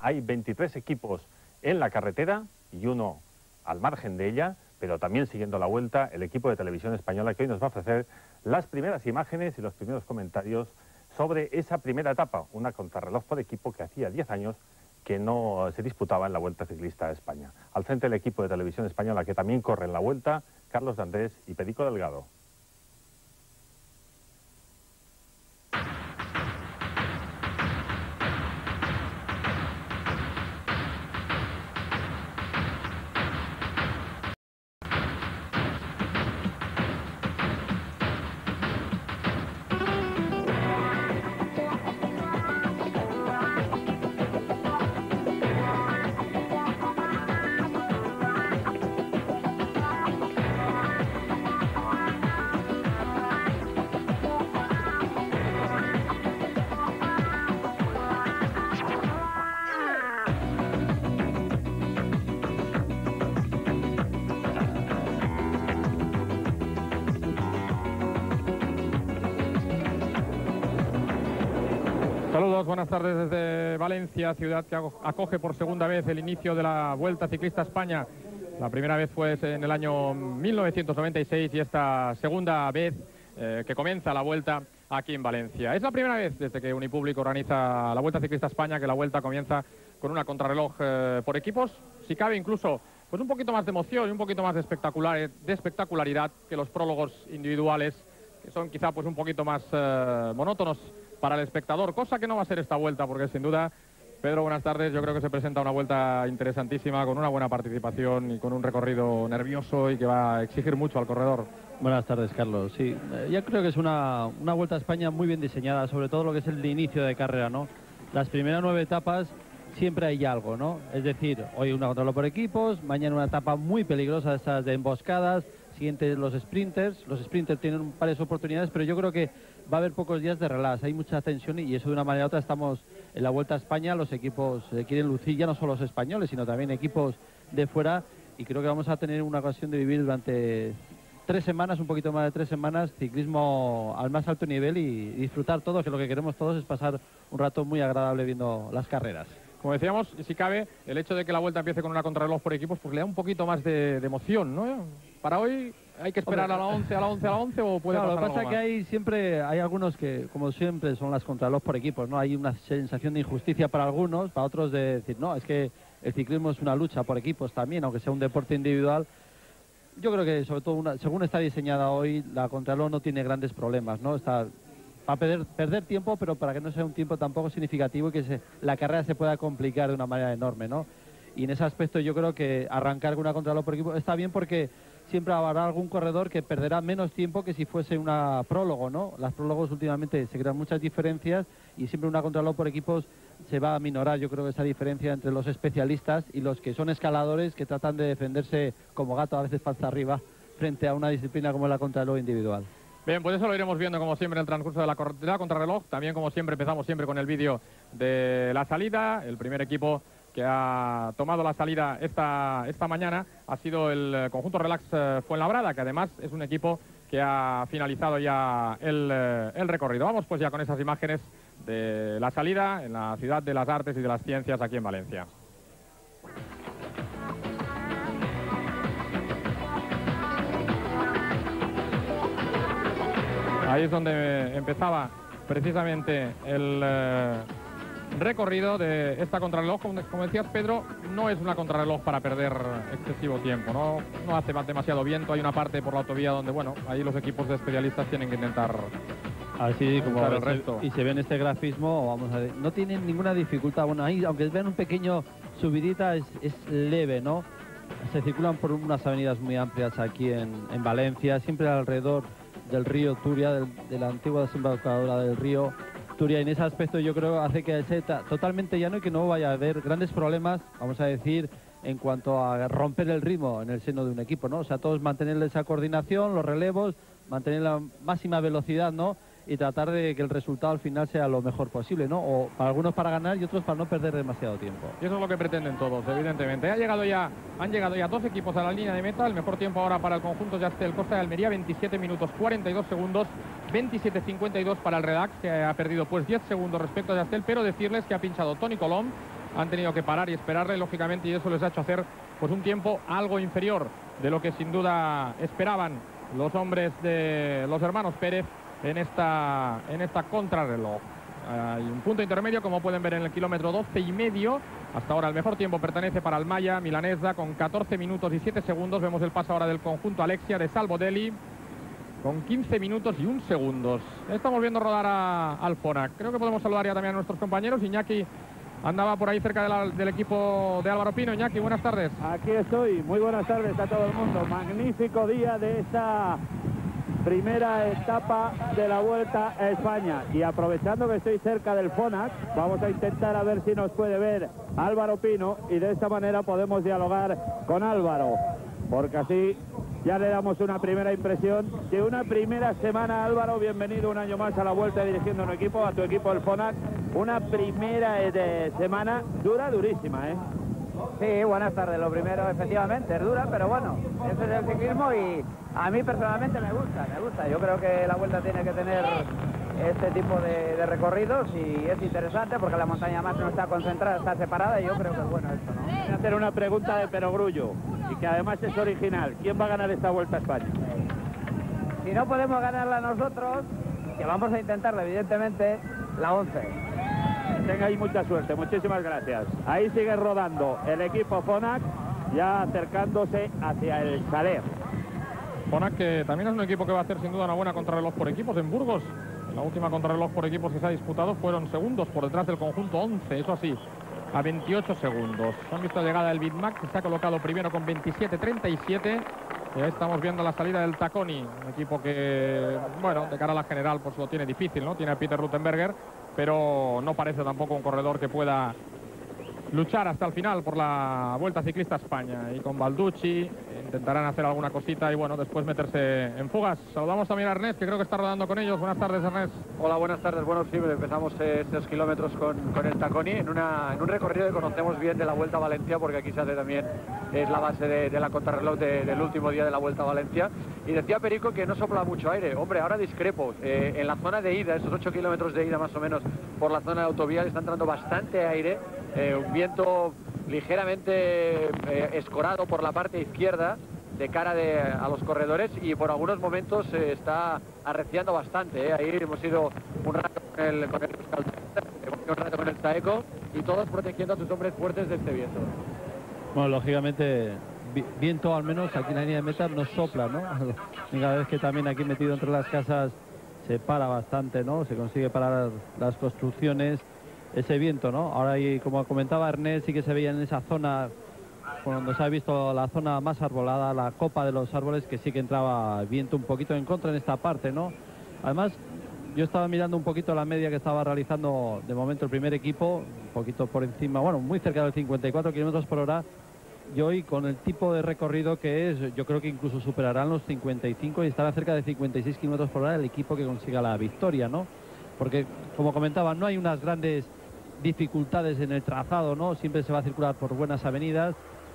Hay 23 equipos en la carretera y uno al margen de ella, pero también siguiendo la vuelta el equipo de Televisión Española, que hoy nos va a ofrecer las primeras imágenes y los primeros comentarios sobre esa primera etapa, una contrarreloj por equipo que hacía 10 años que no se disputaba en la Vuelta Ciclista a España. Al frente del equipo de Televisión Española, que también corre en la Vuelta, Carlos de Andrés y Perico Delgado. Saludos, buenas tardes desde Valencia, ciudad que acoge por segunda vez el inicio de la Vuelta Ciclista a España. La primera vez fue en el año 1996 y esta segunda vez que comienza la Vuelta aquí en Valencia. Es la primera vez desde que Unipublic organiza la Vuelta Ciclista a España que la Vuelta comienza con una contrarreloj por equipos, si cabe incluso pues un poquito más de emoción y un poquito más de espectacularidad que los prólogos individuales, que son quizá pues un poquito más monótonos para el espectador, cosa que no va a ser esta vuelta, porque sin duda, Pedro, buenas tardes, yo creo que se presenta una vuelta interesantísima, con una buena participación y con un recorrido nervioso y que va a exigir mucho al corredor. Buenas tardes, Carlos. Sí, yo creo que es una Vuelta a España muy bien diseñada, sobre todo lo que es el inicio de carrera, ¿no? Las primeras 9 etapas siempre hay algo, ¿no? Es decir, hoy una contrarreloj por equipos, mañana una etapa muy peligrosa, estas de emboscadas, siguiente los sprinters. Los sprinters tienen varias oportunidades, pero yo creo que va a haber pocos días de relax, hay mucha tensión y eso de una manera u otra estamos en la Vuelta a España, los equipos quieren lucir, ya no solo los españoles, sino también equipos de fuera, y creo que vamos a tener una ocasión de vivir durante 3 semanas, un poquito más de 3 semanas, ciclismo al más alto nivel y disfrutar todos, que lo que queremos todos es pasar un rato muy agradable viendo las carreras. Como decíamos, si cabe, el hecho de que la Vuelta empiece con una contrarreloj por equipos, pues le da un poquito más de emoción, ¿no? Para hoy, ¿hay que esperar a la 11 o puede claro, pasar lo que pasa algo es que más? siempre hay algunos que, como siempre, son las contrarreloj por equipos, ¿no? Hay una sensación de injusticia para algunos, para otros de decir, no, es que el ciclismo es una lucha por equipos también, aunque sea un deporte individual. Yo creo que, sobre todo, según está diseñada hoy, la contrarreloj no tiene grandes problemas, ¿no? Está para perder tiempo, pero para que no sea un tiempo tampoco significativo y que la carrera se pueda complicar de una manera enorme, ¿no? Y en ese aspecto yo creo que arrancar con una contrarreloj por equipo está bien, porque siempre habrá algún corredor que perderá menos tiempo que si fuese una prólogo, ¿no? Las prólogos últimamente se crean muchas diferencias y siempre una contrarreloj por equipos se va a minorar, yo creo, esa diferencia entre los especialistas y los que son escaladores, que tratan de defenderse como gato, a veces panza arriba, frente a una disciplina como la contrarreloj individual. Bien, pues eso lo iremos viendo como siempre en el transcurso de la contrarreloj. También, como siempre, empezamos siempre con el vídeo de la salida. El primer equipo que ha tomado la salida esta mañana ha sido el conjunto Relax Fuenlabrada, que además es un equipo que ha finalizado ya el recorrido. Vamos pues ya con esas imágenes de la salida en la ciudad de las artes y de las ciencias aquí en Valencia. Ahí es donde empezaba precisamente el recorrido de esta contrarreloj. Como decías, Pedro, no es una contrarreloj para perder excesivo tiempo, no hace demasiado viento. Hay una parte por la autovía donde, bueno, ahí los equipos de especialistas tienen que intentar así como el resto. Y se ve en este grafismo, vamos a ver, no tienen ninguna dificultad. Bueno, ahí, aunque vean un pequeño subidita, es leve, ¿no? Se circulan por unas avenidas muy amplias aquí en Valencia, siempre alrededor del río Turia, de la antigua desembocadura del río Turia, y en ese aspecto yo creo hace que sea totalmente llano y que no vaya a haber grandes problemas, vamos a decir, en cuanto a romper el ritmo en el seno de un equipo, ¿no? O sea, todos mantener esa coordinación, los relevos, mantener la máxima velocidad, ¿no? Y tratar de que el resultado al final sea lo mejor posible, ¿no? O para algunos para ganar y otros para no perder demasiado tiempo. Y eso es lo que pretenden todos, evidentemente. Han llegado ya 2 equipos a la línea de meta. El mejor tiempo ahora para el conjunto Yastel Costa de Almería, 27 minutos 42 segundos, 27.52 para el Redax, que ha perdido pues 10 segundos respecto a Yastel, pero decirles que ha pinchado Toni Colom, han tenido que parar y esperarle, lógicamente, y eso les ha hecho hacer pues un tiempo algo inferior de lo que sin duda esperaban los hombres de los hermanos Pérez en esta contrarreloj. Hay un punto intermedio, como pueden ver, en el kilómetro 12,5. Hasta ahora el mejor tiempo pertenece para el Maya Milanesa, con 14 minutos y 7 segundos. Vemos el paso ahora del conjunto Alexia de Salvodelli, con 15 minutos y 1 segundo. Estamos viendo rodar al Fonac. Creo que podemos saludar ya también a nuestros compañeros. Iñaki andaba por ahí cerca del equipo de Álvaro Pino. Iñaki, buenas tardes. Aquí estoy, muy buenas tardes a todo el mundo. Magnífico día de esta primera etapa de la Vuelta a España. Y aprovechando que estoy cerca del Fonac, vamos a intentar a ver si nos puede ver Álvaro Pino, y de esta manera podemos dialogar con Álvaro, porque así ya le damos una primera impresión de una primera semana. Álvaro, bienvenido un año más a la Vuelta dirigiendo un equipo, a tu equipo el Fonac. Una primera semana durísima, ¿eh? Sí, buenas tardes. Lo primero, efectivamente, es dura, pero bueno, ese es el ciclismo y a mí personalmente me gusta. Yo creo que la Vuelta tiene que tener este tipo de recorridos y es interesante porque la montaña más no está concentrada, está separada, y yo creo que es bueno esto, ¿no? Voy a hacer una pregunta de perogrullo y que además es original. ¿Quién va a ganar esta Vuelta a España? Si no podemos ganarla nosotros, que vamos a intentarlo, evidentemente, la 11. Tengáis mucha suerte, muchísimas gracias. Ahí sigue rodando el equipo Fonac, ya acercándose hacia el chalet. Fonac, que también es un equipo que va a hacer sin duda una buena contrarreloj por equipos en Burgos. La última contrarreloj por equipos que se ha disputado fueron segundos por detrás del conjunto 11, eso sí, a 28 segundos. Han visto llegada el Bitmac, que se ha colocado primero con 27.37. Y ahí estamos viendo la salida del Taconi, un equipo que, bueno, de cara a la general pues lo tiene difícil, ¿no? Tiene a Peter Ruttenberger, pero no parece tampoco un corredor que pueda luchar hasta el final por la Vuelta Ciclista a España. Y con Balducci intentarán hacer alguna cosita y bueno, después meterse en fugas. Saludamos también a Ernest, que creo que está rodando con ellos. Buenas tardes, Ernest. Hola, buenas tardes. Bueno, sí, empezamos estos kilómetros con el Taconi en un recorrido que conocemos bien de la Vuelta a Valencia, porque aquí se hace también, es la base de la contrarreloj del último día de la Vuelta a Valencia. Y decía Perico que no sopla mucho aire. Hombre, ahora discrepo. En la zona de ida, esos 8 kilómetros de ida más o menos por la zona de autovía, le está entrando bastante aire. Un viento ligeramente escorado por la parte izquierda de cara a los corredores, y por algunos momentos se está arreciando bastante. Ahí hemos ido un rato con el un rato con el Taeco, y todos protegiendo a sus hombres fuertes de este viento. Bueno, lógicamente, viento al menos aquí en la línea de meta no sopla, ¿no? Y cada vez que también aquí metido entre las casas se para bastante, ¿no? Se consigue parar las construcciones, ese viento, ¿no? Ahora, y como comentaba Ernest, sí que se veía en esa zona, cuando se ha visto la zona más arbolada, la copa de los árboles, que sí que entraba viento un poquito en contra en esta parte, ¿no? Además, yo estaba mirando un poquito la media que estaba realizando de momento el primer equipo, un poquito por encima, bueno, muy cerca de los 54 kilómetros por hora. Y hoy, con el tipo de recorrido que es, yo creo que incluso superarán los 55 y estará cerca de 56 kilómetros por hora el equipo que consiga la victoria, ¿no? Porque, como comentaba, no hay unas grandes dificultades en el trazado, ¿no? Siempre se va a circular por buenas avenidas.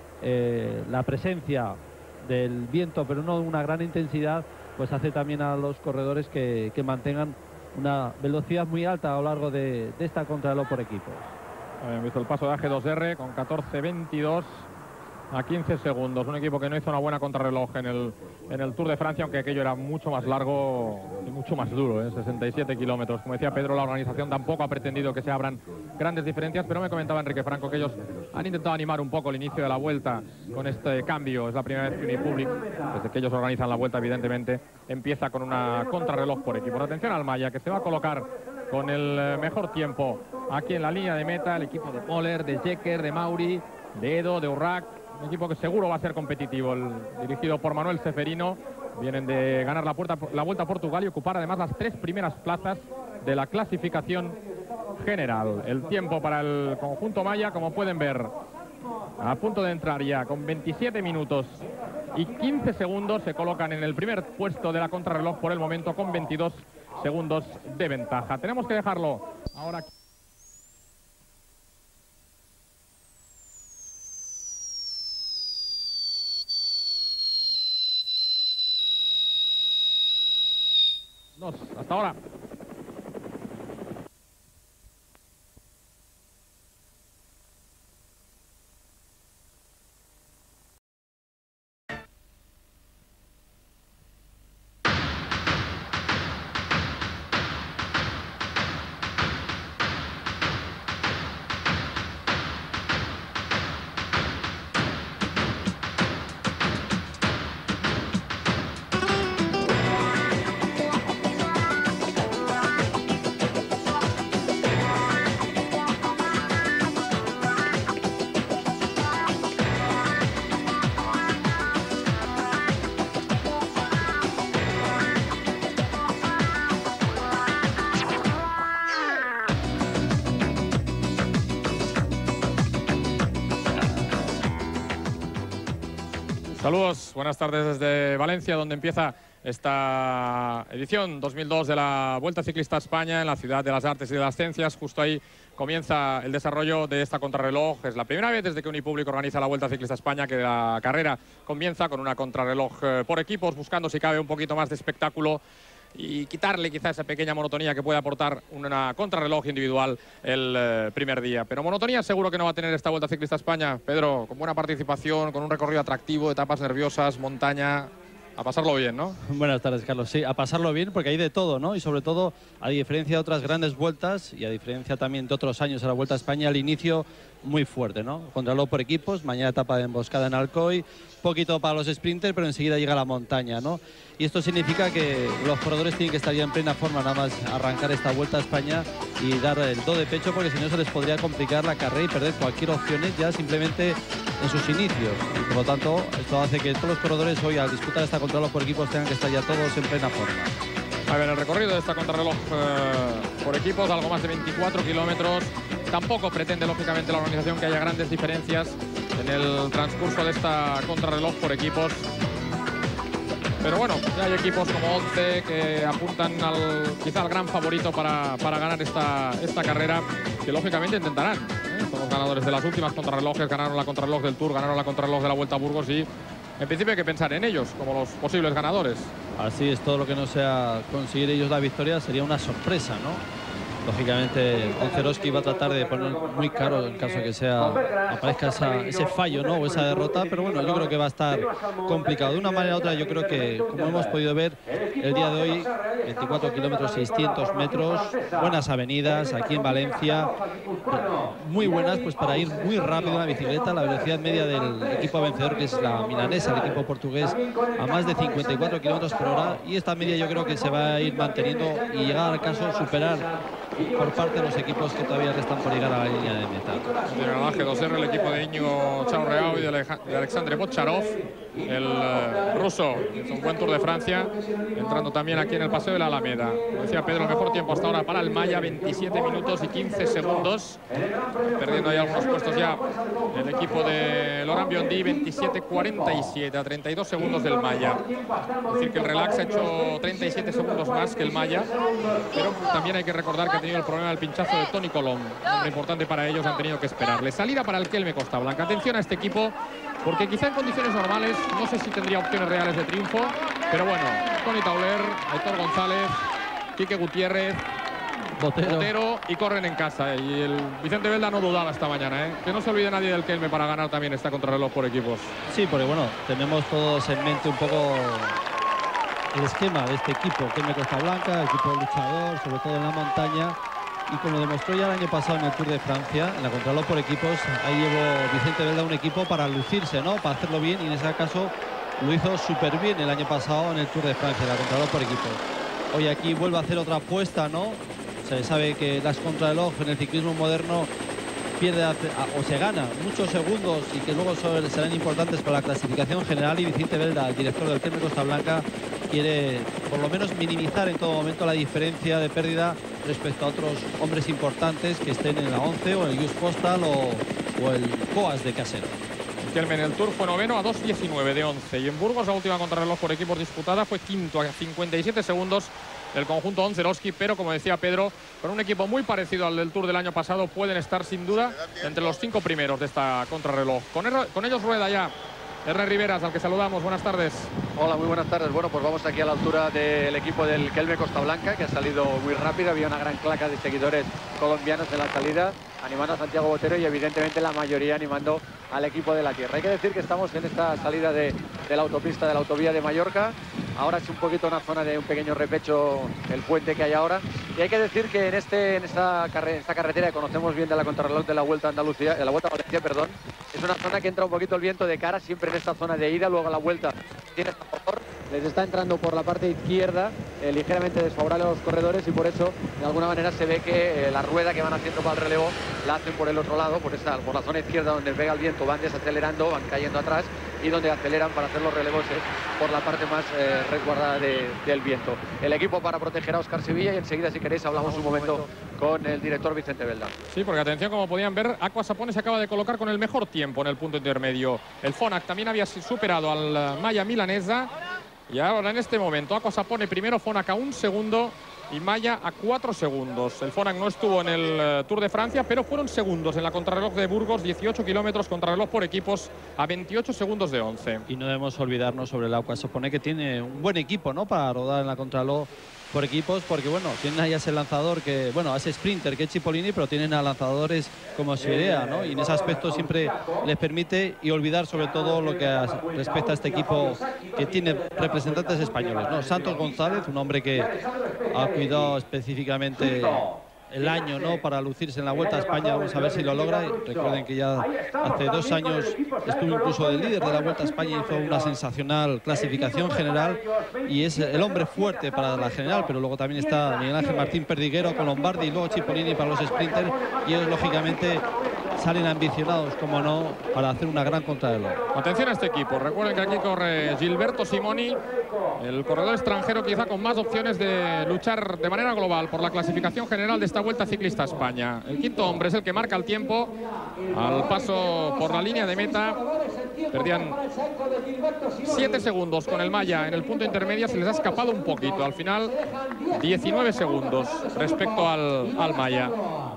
La presencia del viento, pero no una gran intensidad, pues hace también a los corredores que mantengan una velocidad muy alta a lo largo de esta contrarreloj por equipos. Habían visto el paso de AG2R con 14.22 a 15 segundos. Un equipo que no hizo una buena contrarreloj en el Tour de Francia, aunque aquello era mucho más largo y mucho más duro, 67 kilómetros. Como decía Pedro, la organización tampoco ha pretendido que se abran grandes diferencias, pero me comentaba Enrique Franco que ellos han intentado animar un poco el inicio de la Vuelta con este cambio. Es la primera vez que Unipublic, desde que ellos organizan la Vuelta, evidentemente, empieza con una contrarreloj por equipo. Atención al Maya, que se va a colocar con el mejor tiempo aquí en la línea de meta, el equipo de Moller, de Jecker, de Mauri, de Edo, de Urrac. Un equipo que seguro va a ser competitivo, dirigido por Manuel Seferino. Vienen de ganar la Vuelta a Portugal y ocupar además las 3 primeras plazas de la clasificación general. El tiempo para el conjunto Maya, como pueden ver, a punto de entrar ya con 27 minutos y 15 segundos. Se colocan en el primer puesto de la contrarreloj por el momento con 22 segundos de ventaja. Tenemos que dejarlo ahora. Hasta ahora. Saludos, buenas tardes desde Valencia, donde empieza esta edición 2002 de la Vuelta Ciclista a España en la ciudad de las artes y de las ciencias. Justo ahí comienza el desarrollo de esta contrarreloj. Es la primera vez desde que Unipublic organiza la Vuelta Ciclista a España que la carrera comienza con una contrarreloj por equipos, buscando si cabe un poquito más de espectáculo y quitarle quizá esa pequeña monotonía que puede aportar una contrarreloj individual el primer día. Pero monotonía seguro que no va a tener esta Vuelta Ciclista a España. Pedro, con buena participación, con un recorrido atractivo, etapas nerviosas, montaña. A pasarlo bien, ¿no? Buenas tardes, Carlos. Sí, a pasarlo bien porque hay de todo, ¿no? Y sobre todo, a diferencia de otras grandes vueltas y a diferencia también de otros años a la Vuelta a España, al inicio muy fuerte, ¿no? Contrarreloj por equipos, mañana etapa de emboscada en Alcoy, poquito para los sprinters, pero enseguida llega la montaña, ¿no? Y esto significa que los corredores tienen que estar ya en plena forma, nada más arrancar esta Vuelta a España y dar el do de pecho, porque si no se les podría complicar la carrera y perder cualquier opción ya simplemente en sus inicios. Y por lo tanto, esto hace que todos los corredores hoy, al disputar esta contrarreloj por equipos, tengan que estar ya todos en plena forma. A ver, el recorrido de esta contrarreloj por equipos, algo más de 24 kilómetros. Tampoco pretende, lógicamente, la organización que haya grandes diferencias en el transcurso de esta contrarreloj por equipos. Pero bueno, ya hay equipos como ONCE que apuntan quizá al gran favorito para ganar esta carrera, que lógicamente intentarán. Son los ganadores de las últimas contrarrelojes, ganaron la contrarreloj del Tour, ganaron la contrarreloj de la Vuelta a Burgos y en principio hay que pensar en ellos como los posibles ganadores. Así es, todo lo que no sea conseguir ellos la victoria sería una sorpresa, ¿no? Lógicamente, Onceroski va a tratar de poner muy caro en caso de que aparezca ese fallo, ¿no? O esa derrota, pero bueno, yo creo que va a estar complicado. De una manera u otra, yo creo que, como hemos podido ver el día de hoy, 24 kilómetros, 600 metros, buenas avenidas aquí en Valencia, muy buenas pues para ir muy rápido en la bicicleta. La velocidad media del equipo vencedor, que es la milanesa, el equipo portugués, a más de 54 kilómetros por hora, y esta media yo creo que se va a ir manteniendo y llegar al caso superar por parte de los equipos que todavía restan por llegar a la línea de meta. En el AG2R, el equipo de Íñigo Chaurreau y de Alexandre Botcharov, el ruso, hizo un buen Tour de Francia, entrando también aquí en el Paseo de la Alameda. Como decía Pedro, el mejor tiempo hasta ahora para el Maya, 27 minutos y 15 segundos, perdiendo ahí algunos puestos ya el equipo de Laurent Biondi, 27:47, a 32 segundos del Maya. Es decir, que el Relax ha hecho 37 segundos más que el Maya, pero también hay que recordar que ha tenido el problema del pinchazo de Toni Colom. Muy importante para ellos, han tenido que esperarle. Salida para el Kelme Costa Blanca. Atención a este equipo, porque quizá en condiciones normales no sé si tendría opciones reales de triunfo, pero bueno, Toni Tauler, Aitor González, Quique Gutiérrez, Botero y corren en casa. Y el Vicente Belda no dudaba esta mañana, ¿eh? Que no se olvide nadie del Kelme para ganar también esta contrarreloj por equipos. Sí, porque bueno, tenemos todos en mente un poco el esquema de este equipo, Kelme Costa Blanca, equipo luchador, sobre todo en la montaña. Y como demostró ya el año pasado en el Tour de Francia, en la contrarreloj por equipos, ahí llevó Vicente Belda un equipo para lucirse, ¿no? Para hacerlo bien, y en ese caso lo hizo súper bien el año pasado en el Tour de Francia, la contrarreloj por equipos. Hoy aquí vuelve a hacer otra apuesta, ¿no? Se sabe que las contrarreloj en el ciclismo moderno pierde o se gana muchos segundos y que luego serán importantes para la clasificación general, y Vicente Belda, el director del Kelme Costa Blanca, quiere por lo menos minimizar en todo momento la diferencia de pérdida respecto a otros hombres importantes que estén en la 11 o en el Just Postal o el Coas de Casero. Kelme en el Tour fue noveno a 2:19 de 11, y en Burgos la última contrarreloj por equipos disputada fue quinto a 57 segundos el conjunto Onceroski, pero como decía Pedro, con un equipo muy parecido al del Tour del año pasado, pueden estar sin duda entre los 5 primeros de esta contrarreloj. Con ellos rueda ya Ernest Riveras, al que saludamos. Buenas tardes. Hola, muy buenas tardes. Bueno, pues vamos aquí a la altura del equipo del Kelme Costa Blanca, que ha salido muy rápido. Había una gran claca de seguidores colombianos en la salida, animando a Santiago Botero, y evidentemente la mayoría animando al equipo de la tierra. Hay que decir que estamos en esta salida de la autopista, de la autovía de Mallorca. Ahora es un poquito una zona de un pequeño repecho, el puente que hay ahora. Y hay que decir que en esta carretera que conocemos bien de la contrarreloj de la Vuelta a Andalucía, de la Vuelta a Valencia, perdón, es una zona que entra un poquito el viento de cara siempre en esta zona de ida. Luego a la vuelta tienes a favor les está entrando por la parte izquierda, ligeramente desfavorable a los corredores, y por eso de alguna manera se ve que la rueda que van haciendo para el relevo la hacen por el otro lado, por la zona izquierda donde pega el viento, van desacelerando, van cayendo atrás, y donde aceleran para hacer los relevos es por la parte más resguardada del viento. El equipo para proteger a Óscar Sevilla, y enseguida, si queréis, hablamos un momento con el director Vicente Belda. Sí, porque atención, como podían ver, Aqua Sapone se acaba de colocar con el mejor tiempo en el punto intermedio. El Fonac también había superado al Maya milanesa, y ahora en este momento Aqua Sapone primero, Fonac a 1 segundo y Maya a 4 segundos. El Fonac no estuvo en el Tour de Francia, pero fueron segundos en la contrarreloj de Burgos, 18 kilómetros contrarreloj por equipos a 28 segundos de 11. Y no debemos olvidarnos sobre el Aqua Sapone, que tiene un buen equipo, ¿no?, para rodar en la contrarreloj por equipos, porque bueno, tienen ahí a ese lanzador que, bueno, a ese sprinter que es Cipollini, pero tienen a lanzadores como Scirea, ¿no? Y en ese aspecto siempre les permite, y olvidar sobre todo lo que respecta a este equipo que tiene representantes españoles, ¿no? Santos González, un hombre que ha cuidado específicamente el año, ¿no?, para lucirse en la Vuelta a España. Vamos a ver si lo logra. Y recuerden que ya hace 2 años estuvo incluso de líder de la Vuelta a España, hizo una sensacional clasificación general y es el hombre fuerte para la general. Pero luego también está Miguel Ángel Martín Perdiguero con Lombardi y luego Cipollini para los sprinters, y ellos lógicamente salen ambicionados, como no, para hacer una gran contrarreloj. Atención a este equipo. Recuerden que aquí corre Gilberto Simoni, el corredor extranjero quizá con más opciones de luchar de manera global por la clasificación general de esta Vuelta Ciclista a España. El quinto hombre es el que marca el tiempo al paso por la línea de meta. Perdían 7 segundos con el Maya en el punto intermedio, se les ha escapado un poquito. Al final 19 segundos respecto al Maya.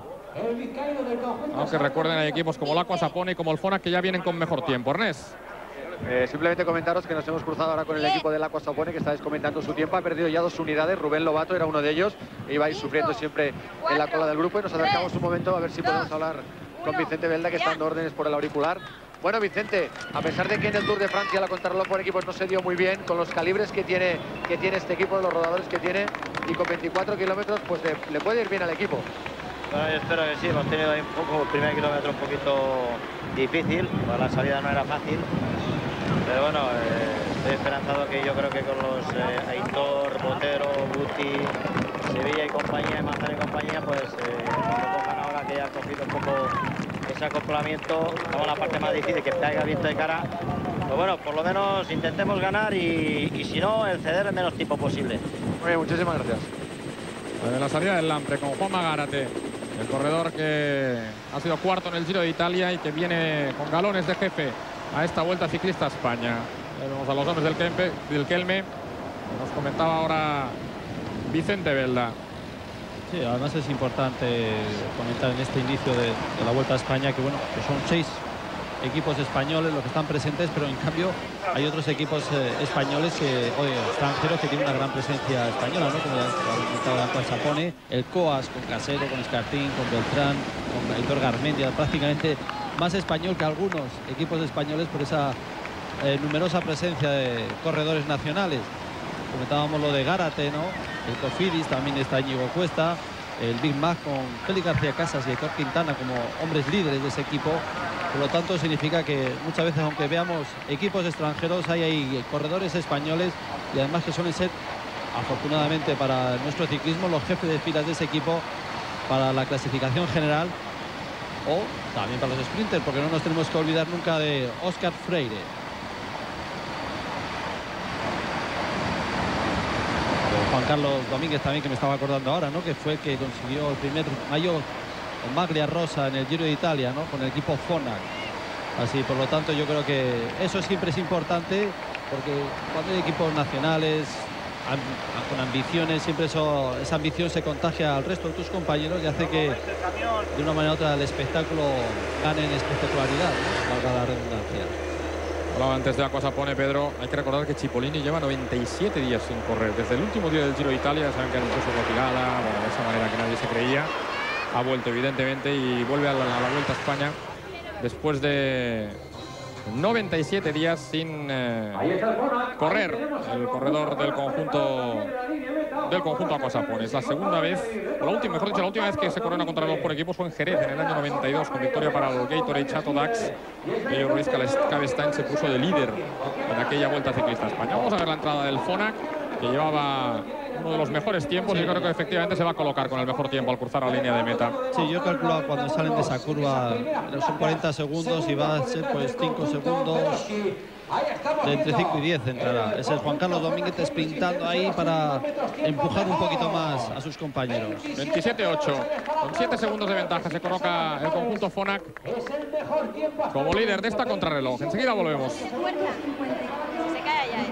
Aunque recuerden, hay equipos como el Aqua Sapone y como el Fonac que ya vienen con mejor tiempo. Ernest. Simplemente comentaros que nos hemos cruzado ahora con el equipo del Aqua Sapone, que estáis comentando su tiempo. Ha perdido ya 2 unidades. Rubén Lobato era uno de ellos. Iba sufriendo siempre en la cola del grupo, y nos acercamos un momento a ver si podemos hablar con Vicente Belda, que está dando órdenes por el auricular. Bueno, Vicente, a pesar de que en el Tour de Francia la contrarreloj por equipos no se dio muy bien, con los calibres que tiene este equipo, de los rodadores que tiene, y con 24 kilómetros, pues le puede ir bien al equipo. Bueno, yo espero que sí. Hemos tenido ahí un poco el primer kilómetro un poquito difícil, pues la salida no era fácil, pero bueno, estoy esperanzado, que yo creo que con los Aitor, Botero, Guti, Sevilla y compañía, Manzano y compañía, pues cuando cojan ahora que ya han cogido un poco ese acoplamiento, estamos en la parte más difícil, que pega viento de cara, pues bueno, por lo menos intentemos ganar, y si no, el ceder el menos tiempo posible. Muy bien, muchísimas gracias. De la salida del Lampre con Juanma Gárate, el corredor que ha sido cuarto en el Giro de Italia y que viene con galones de jefe a esta Vuelta Ciclista a España. Vemos a los hombres del Kelme. Nos comentaba ahora Vicente Belda. Sí, además es importante comentar en este inicio de la Vuelta a España que, bueno, que son 6 equipos españoles los que están presentes, pero en cambio hay otros equipos españoles extranjeros que tienen una gran presencia española, ¿no? Como ya comentaba Aqua Sapone, el COAS con Casero, con Escartín, con Beltrán, con Aitor Garmendia, prácticamente más español que algunos equipos españoles por esa numerosa presencia de corredores nacionales. Comentábamos lo de Gárate, ¿no? El Cofidis, también está Íñigo Cuesta, el Big Mac con Félix García Casas y Aitor Quintana como hombres líderes de ese equipo. Por lo tanto, significa que muchas veces, aunque veamos equipos extranjeros, hay corredores españoles, y además que suelen ser, afortunadamente para nuestro ciclismo, los jefes de filas de ese equipo para la clasificación general, o también para los sprinters, porque no nos tenemos que olvidar nunca de Óscar Freire. Juan Carlos Domínguez también, que me estaba acordando ahora, ¿no?, que fue el que consiguió el primer maillot con Maglia Rosa en el Giro de Italia, ¿no?, con el equipo Fonac. Así, por lo tanto, yo creo que eso siempre es importante, porque cuando hay equipos nacionales con ambiciones, siempre esa ambición se contagia al resto de tus compañeros y hace que de una manera u otra el espectáculo gane en espectacularidad, ¿no?, valga la redundancia. Hablaba antes de Aqua Sapone, Pedro. Hay que recordar que Cipollini lleva 97 días sin correr. Desde el último día del Giro de Italia, saben que ha hecho su retirada, bueno, de esa manera que nadie se creía. Ha vuelto, evidentemente, y vuelve a la Vuelta a España después de 97 días sin correr el corredor del conjunto Aquasapón. Es la segunda vez, o la última, mejor dicho, la última vez que se corona contra los por equipos fue en Jerez en el año 92 con victoria para el Gatorade Chato Dax. Ruiz Cabestany se puso de líder en aquella Vuelta Ciclista a España. Vamos a ver la entrada del Fonac, que llevaba uno de los mejores tiempos. Yo creo que efectivamente se va a colocar con el mejor tiempo al cruzar la línea de meta. Sí, yo calculo cuando salen de esa curva son 40 segundos y va a ser pues 5 segundos. De entre 5 y 10 entrará. Ese es Juan Carlos Domínguez sprintando ahí para empujar un poquito más a sus compañeros. 27-8. Con 7 segundos de ventaja se coloca el conjunto Fonac como líder de esta contrarreloj. Enseguida volvemos. Se cae allá.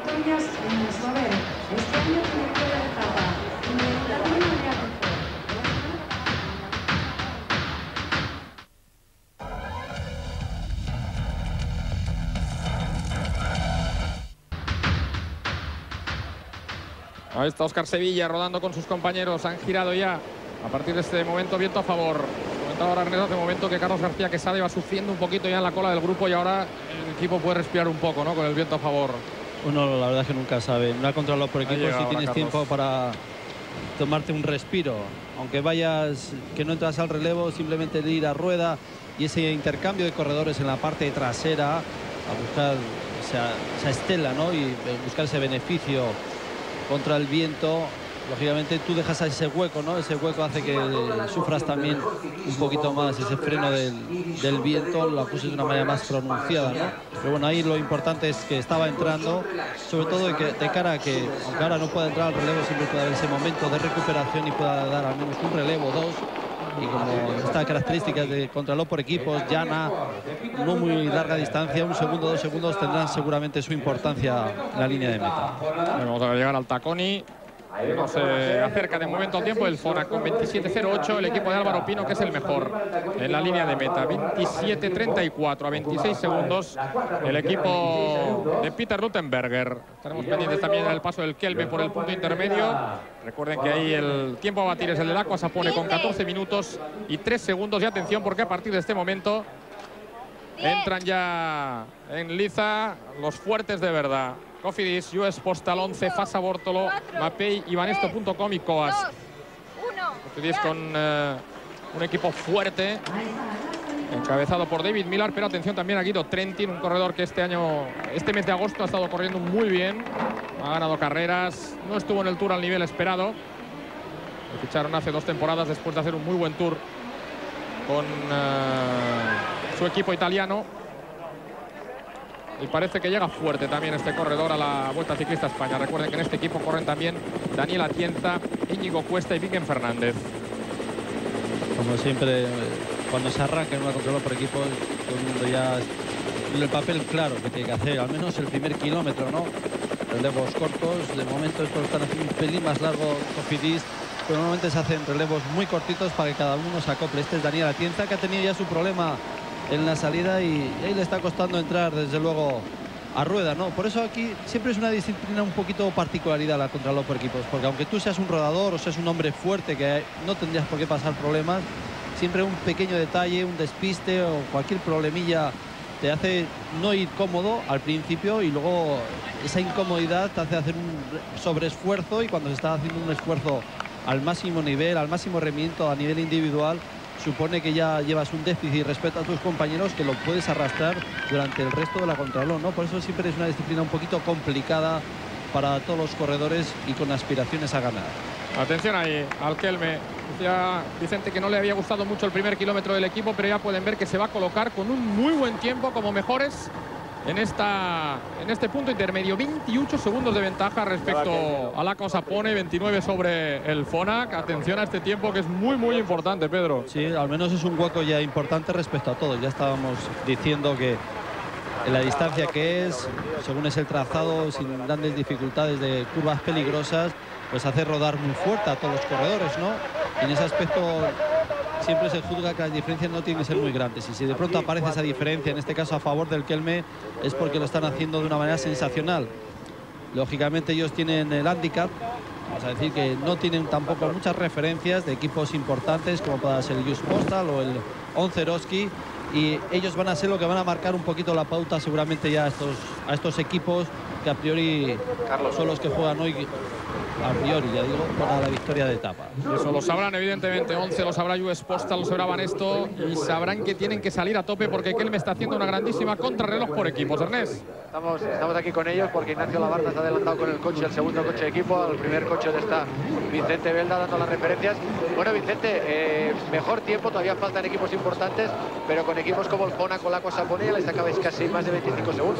Ahí está Óscar Sevilla rodando con sus compañeros. Han girado ya a partir de este momento viento a favor. Comentaba ahora Ernesto hace un momento que Carlos García Quesada iba sufriendo un poquito ya en la cola del grupo y ahora el equipo puede respirar un poco, ¿no? Con el viento a favor. Uno la verdad es que nunca sabe. Una contrarreloj por equipo si tienes tiempo para tomarte un respiro. Aunque vayas, que no entras al relevo, simplemente de ir a rueda y ese intercambio de corredores en la parte trasera a buscar esa estela, ¿no? Y buscar ese beneficio contra el viento. Lógicamente tú dejas a ese hueco, ¿no? Ese hueco hace que sufras también un poquito más ese freno del viento, lo acuses de una manera más pronunciada, ¿no? Pero bueno, ahí lo importante es que estaba entrando, sobre todo de cara a que, aunque ahora no pueda entrar al relevo, siempre puede haber ese momento de recuperación y pueda dar al menos un relevo, dos. Y como estas características de contrarreloj por equipos, llana, no muy larga distancia, un segundo, 2 segundos tendrán seguramente su importancia en la línea de meta. Vamos a llegar al Taconi. No se acerca de momento al tiempo del Fonac con 27.08, el equipo de Álvaro Pino, que es el mejor en la línea de meta. 27.34 a 26 segundos el equipo de Peter Ruttenberger. Estaremos pendientes también del paso del Kelme por el punto intermedio. Recuerden que ahí el tiempo a batir es el del Aquasapone con 14 minutos y 3 segundos. Y atención, porque a partir de este momento entran ya en liza los fuertes de verdad. Cofidis, US Postal 11, Fasa Bortolo, Mapei, Ibanesto.com y Coas. Cofidis con un equipo fuerte, encabezado por David Millar, pero atención también a Guido Trentin, un corredor que este mes de agosto ha estado corriendo muy bien, ha ganado carreras, no estuvo en el Tour al nivel esperado. Lo ficharon hace 2 temporadas después de hacer un muy buen Tour con su equipo italiano. Y parece que llega fuerte también este corredor a la Vuelta Ciclista a España. Recuerden que en este equipo corren también Daniel Atienza, Íñigo Cuesta y Víken Fernández. Como siempre, cuando se arranca en una contrarreloj por equipos, todo el mundo ya tiene el papel claro que tiene que hacer, al menos el primer kilómetro, ¿no? Relevos cortos, de momento estos están haciendo un pelín más largo Cofidis, pero normalmente se hacen relevos muy cortitos para que cada uno se acople. Este es Daniel Atienza, que ha tenido ya su problema en la salida y ahí le está costando entrar desde luego a rueda, ¿no? Por eso aquí siempre es una disciplina un poquito particularidad la contrarreloj por equipos, porque aunque tú seas un rodador o seas un hombre fuerte que no tendrías por qué pasar problemas, siempre un pequeño detalle, un despiste o cualquier problemilla te hace no ir cómodo al principio y luego esa incomodidad te hace hacer un sobreesfuerzo, y cuando se está haciendo un esfuerzo al máximo nivel, al máximo rendimiento a nivel individual, supone que ya llevas un déficit respecto a tus compañeros que lo puedes arrastrar durante el resto de la contrarreloj, ¿no? Por eso siempre es una disciplina un poquito complicada para todos los corredores y con aspiraciones a ganar. Atención ahí al Kelme. Decía Vicente que no le había gustado mucho el primer kilómetro del equipo, pero ya pueden ver que se va a colocar con un muy buen tiempo como mejores en este punto intermedio. 28 segundos de ventaja respecto a la Aquasapone, 29 sobre el Fonac. Atención a este tiempo que es muy importante, Pedro. Sí, al menos es un hueco ya importante respecto a todos. Ya estábamos diciendo que en la distancia que es, según es el trazado, sin grandes dificultades de curvas peligrosas, pues hace rodar muy fuerte a todos los corredores, ¿no? Y en ese aspecto siempre se juzga que las diferencias no tienen que ser muy grandes, y si de pronto aparece esa diferencia, en este caso a favor del Kelme, es porque lo están haciendo de una manera sensacional. Lógicamente ellos tienen el hándicap, vamos a decir que no tienen tampoco muchas referencias de equipos importantes como pueda ser el US Postal o el Onceroski, y ellos van a ser lo que van a marcar un poquito la pauta seguramente ya a estos equipos que a priori son los que juegan hoy, a priori, ya digo, para la victoria de etapa. Eso lo sabrán evidentemente 11, lo sabrá US Postal, lo sabrá Banesto y sabrán que tienen que salir a tope porque Kelme está haciendo una grandísima contrarreloj por equipos. Ernest. Estamos aquí con ellos porque Ignacio Labarta se ha adelantado con el coche, el segundo coche de equipo, al primer coche de esta Vicente Belda dando las referencias. Bueno, Vicente, mejor tiempo, todavía faltan equipos importantes, pero con equipos como el Fona, con la Saponia les sacabais casi más de 25 segundos.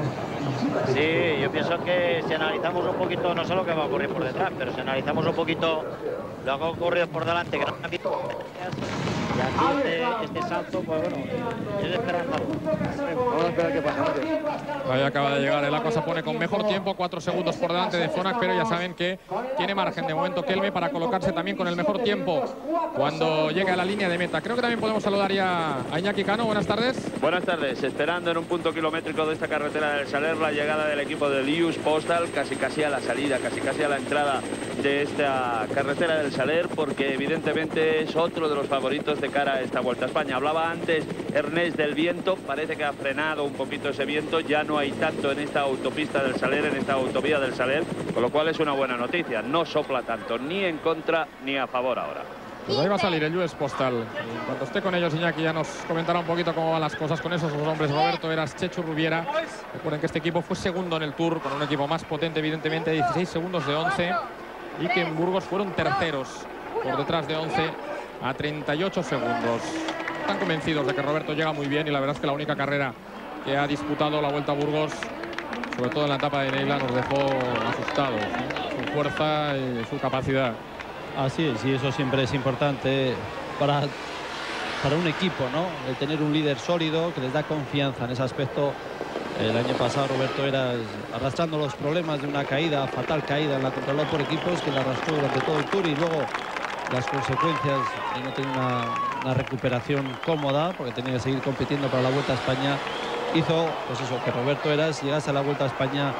Sí, yo pienso que si analizamos un poquito, no sé lo que va a ocurrir por detrás, pero si analizamos un poquito lo que ha ocurrido por delante, que no han habido y aquí este salto, pues bueno, es esperanzador. Vamos a esperar qué pasa. Ahí acaba de llegar el Aqua Sapone con mejor tiempo, 4 segundos por delante de Fonac, pero ya saben que tiene margen de momento Kelme para colocarse también con el mejor tiempo cuando llegue a la línea de meta. Creo que también podemos saludar ya a Iñaki Cano. Buenas tardes. Buenas tardes. Esperando en un punto kilométrico de esta carretera del Saler la llegada del equipo del US Postal, casi a la salida, casi a la entrada de esta carretera del Saler, porque evidentemente es otro de los favoritos de cara a esta Vuelta a España. Hablaba antes Ernest del viento, parece que ha frenado un poquito ese viento, ya no hay tanto en esta autopista del Saler, en esta autovía del Saler, con lo cual es una buena noticia, no sopla tanto ni en contra ni a favor ahora. Pues ahí va a salir el US Postal. En cuanto esté con ellos, Iñaki ya nos comentará un poquito cómo van las cosas con esos dos hombres. Roberto Heras, Chechu Rubiera. Recuerden que este equipo fue segundo en el Tour, con un equipo más potente, evidentemente, 16 segundos de 11. Y que en Burgos fueron terceros, por detrás de 11 a 38 segundos. Están convencidos de que Roberto llega muy bien y la verdad es que la única carrera que ha disputado la Vuelta a Burgos, sobre todo en la etapa de Neila, nos dejó asustados, ¿no? Su fuerza y su capacidad. Así es, y eso siempre es importante para un equipo, ¿no? El tener un líder sólido que les da confianza en ese aspecto. El año pasado Roberto era arrastrando los problemas de una caída, fatal caída en la contrarreloj por equipos, que la arrastró durante todo el Tour, y luego las consecuencias de no tener una recuperación cómoda, porque tenía que seguir compitiendo para la Vuelta a España, hizo pues eso, que Roberto Heras llegase a la Vuelta a España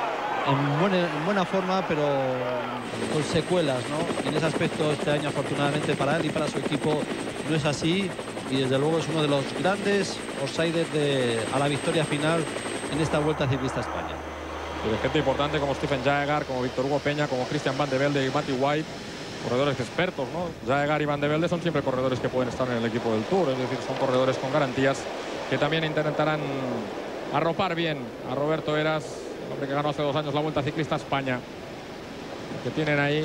en buena forma, pero con secuelas, ¿no? Y en ese aspecto este año, afortunadamente para él y para su equipo, no es así, y desde luego es uno de los grandes outsiders a la victoria final en esta Vuelta Ciclista a España. Y de gente importante como Stephen Jaeger, como Víctor Hugo Peña, como Christian Van de Velde y Matty White, corredores expertos, ¿no? Jaeger y Van de Velde son siempre corredores que pueden estar en el equipo del Tour, es decir, son corredores con garantías que también intentarán arropar bien a Roberto Heras, el hombre que ganó hace 2 años la Vuelta Ciclista a España, que tienen ahí.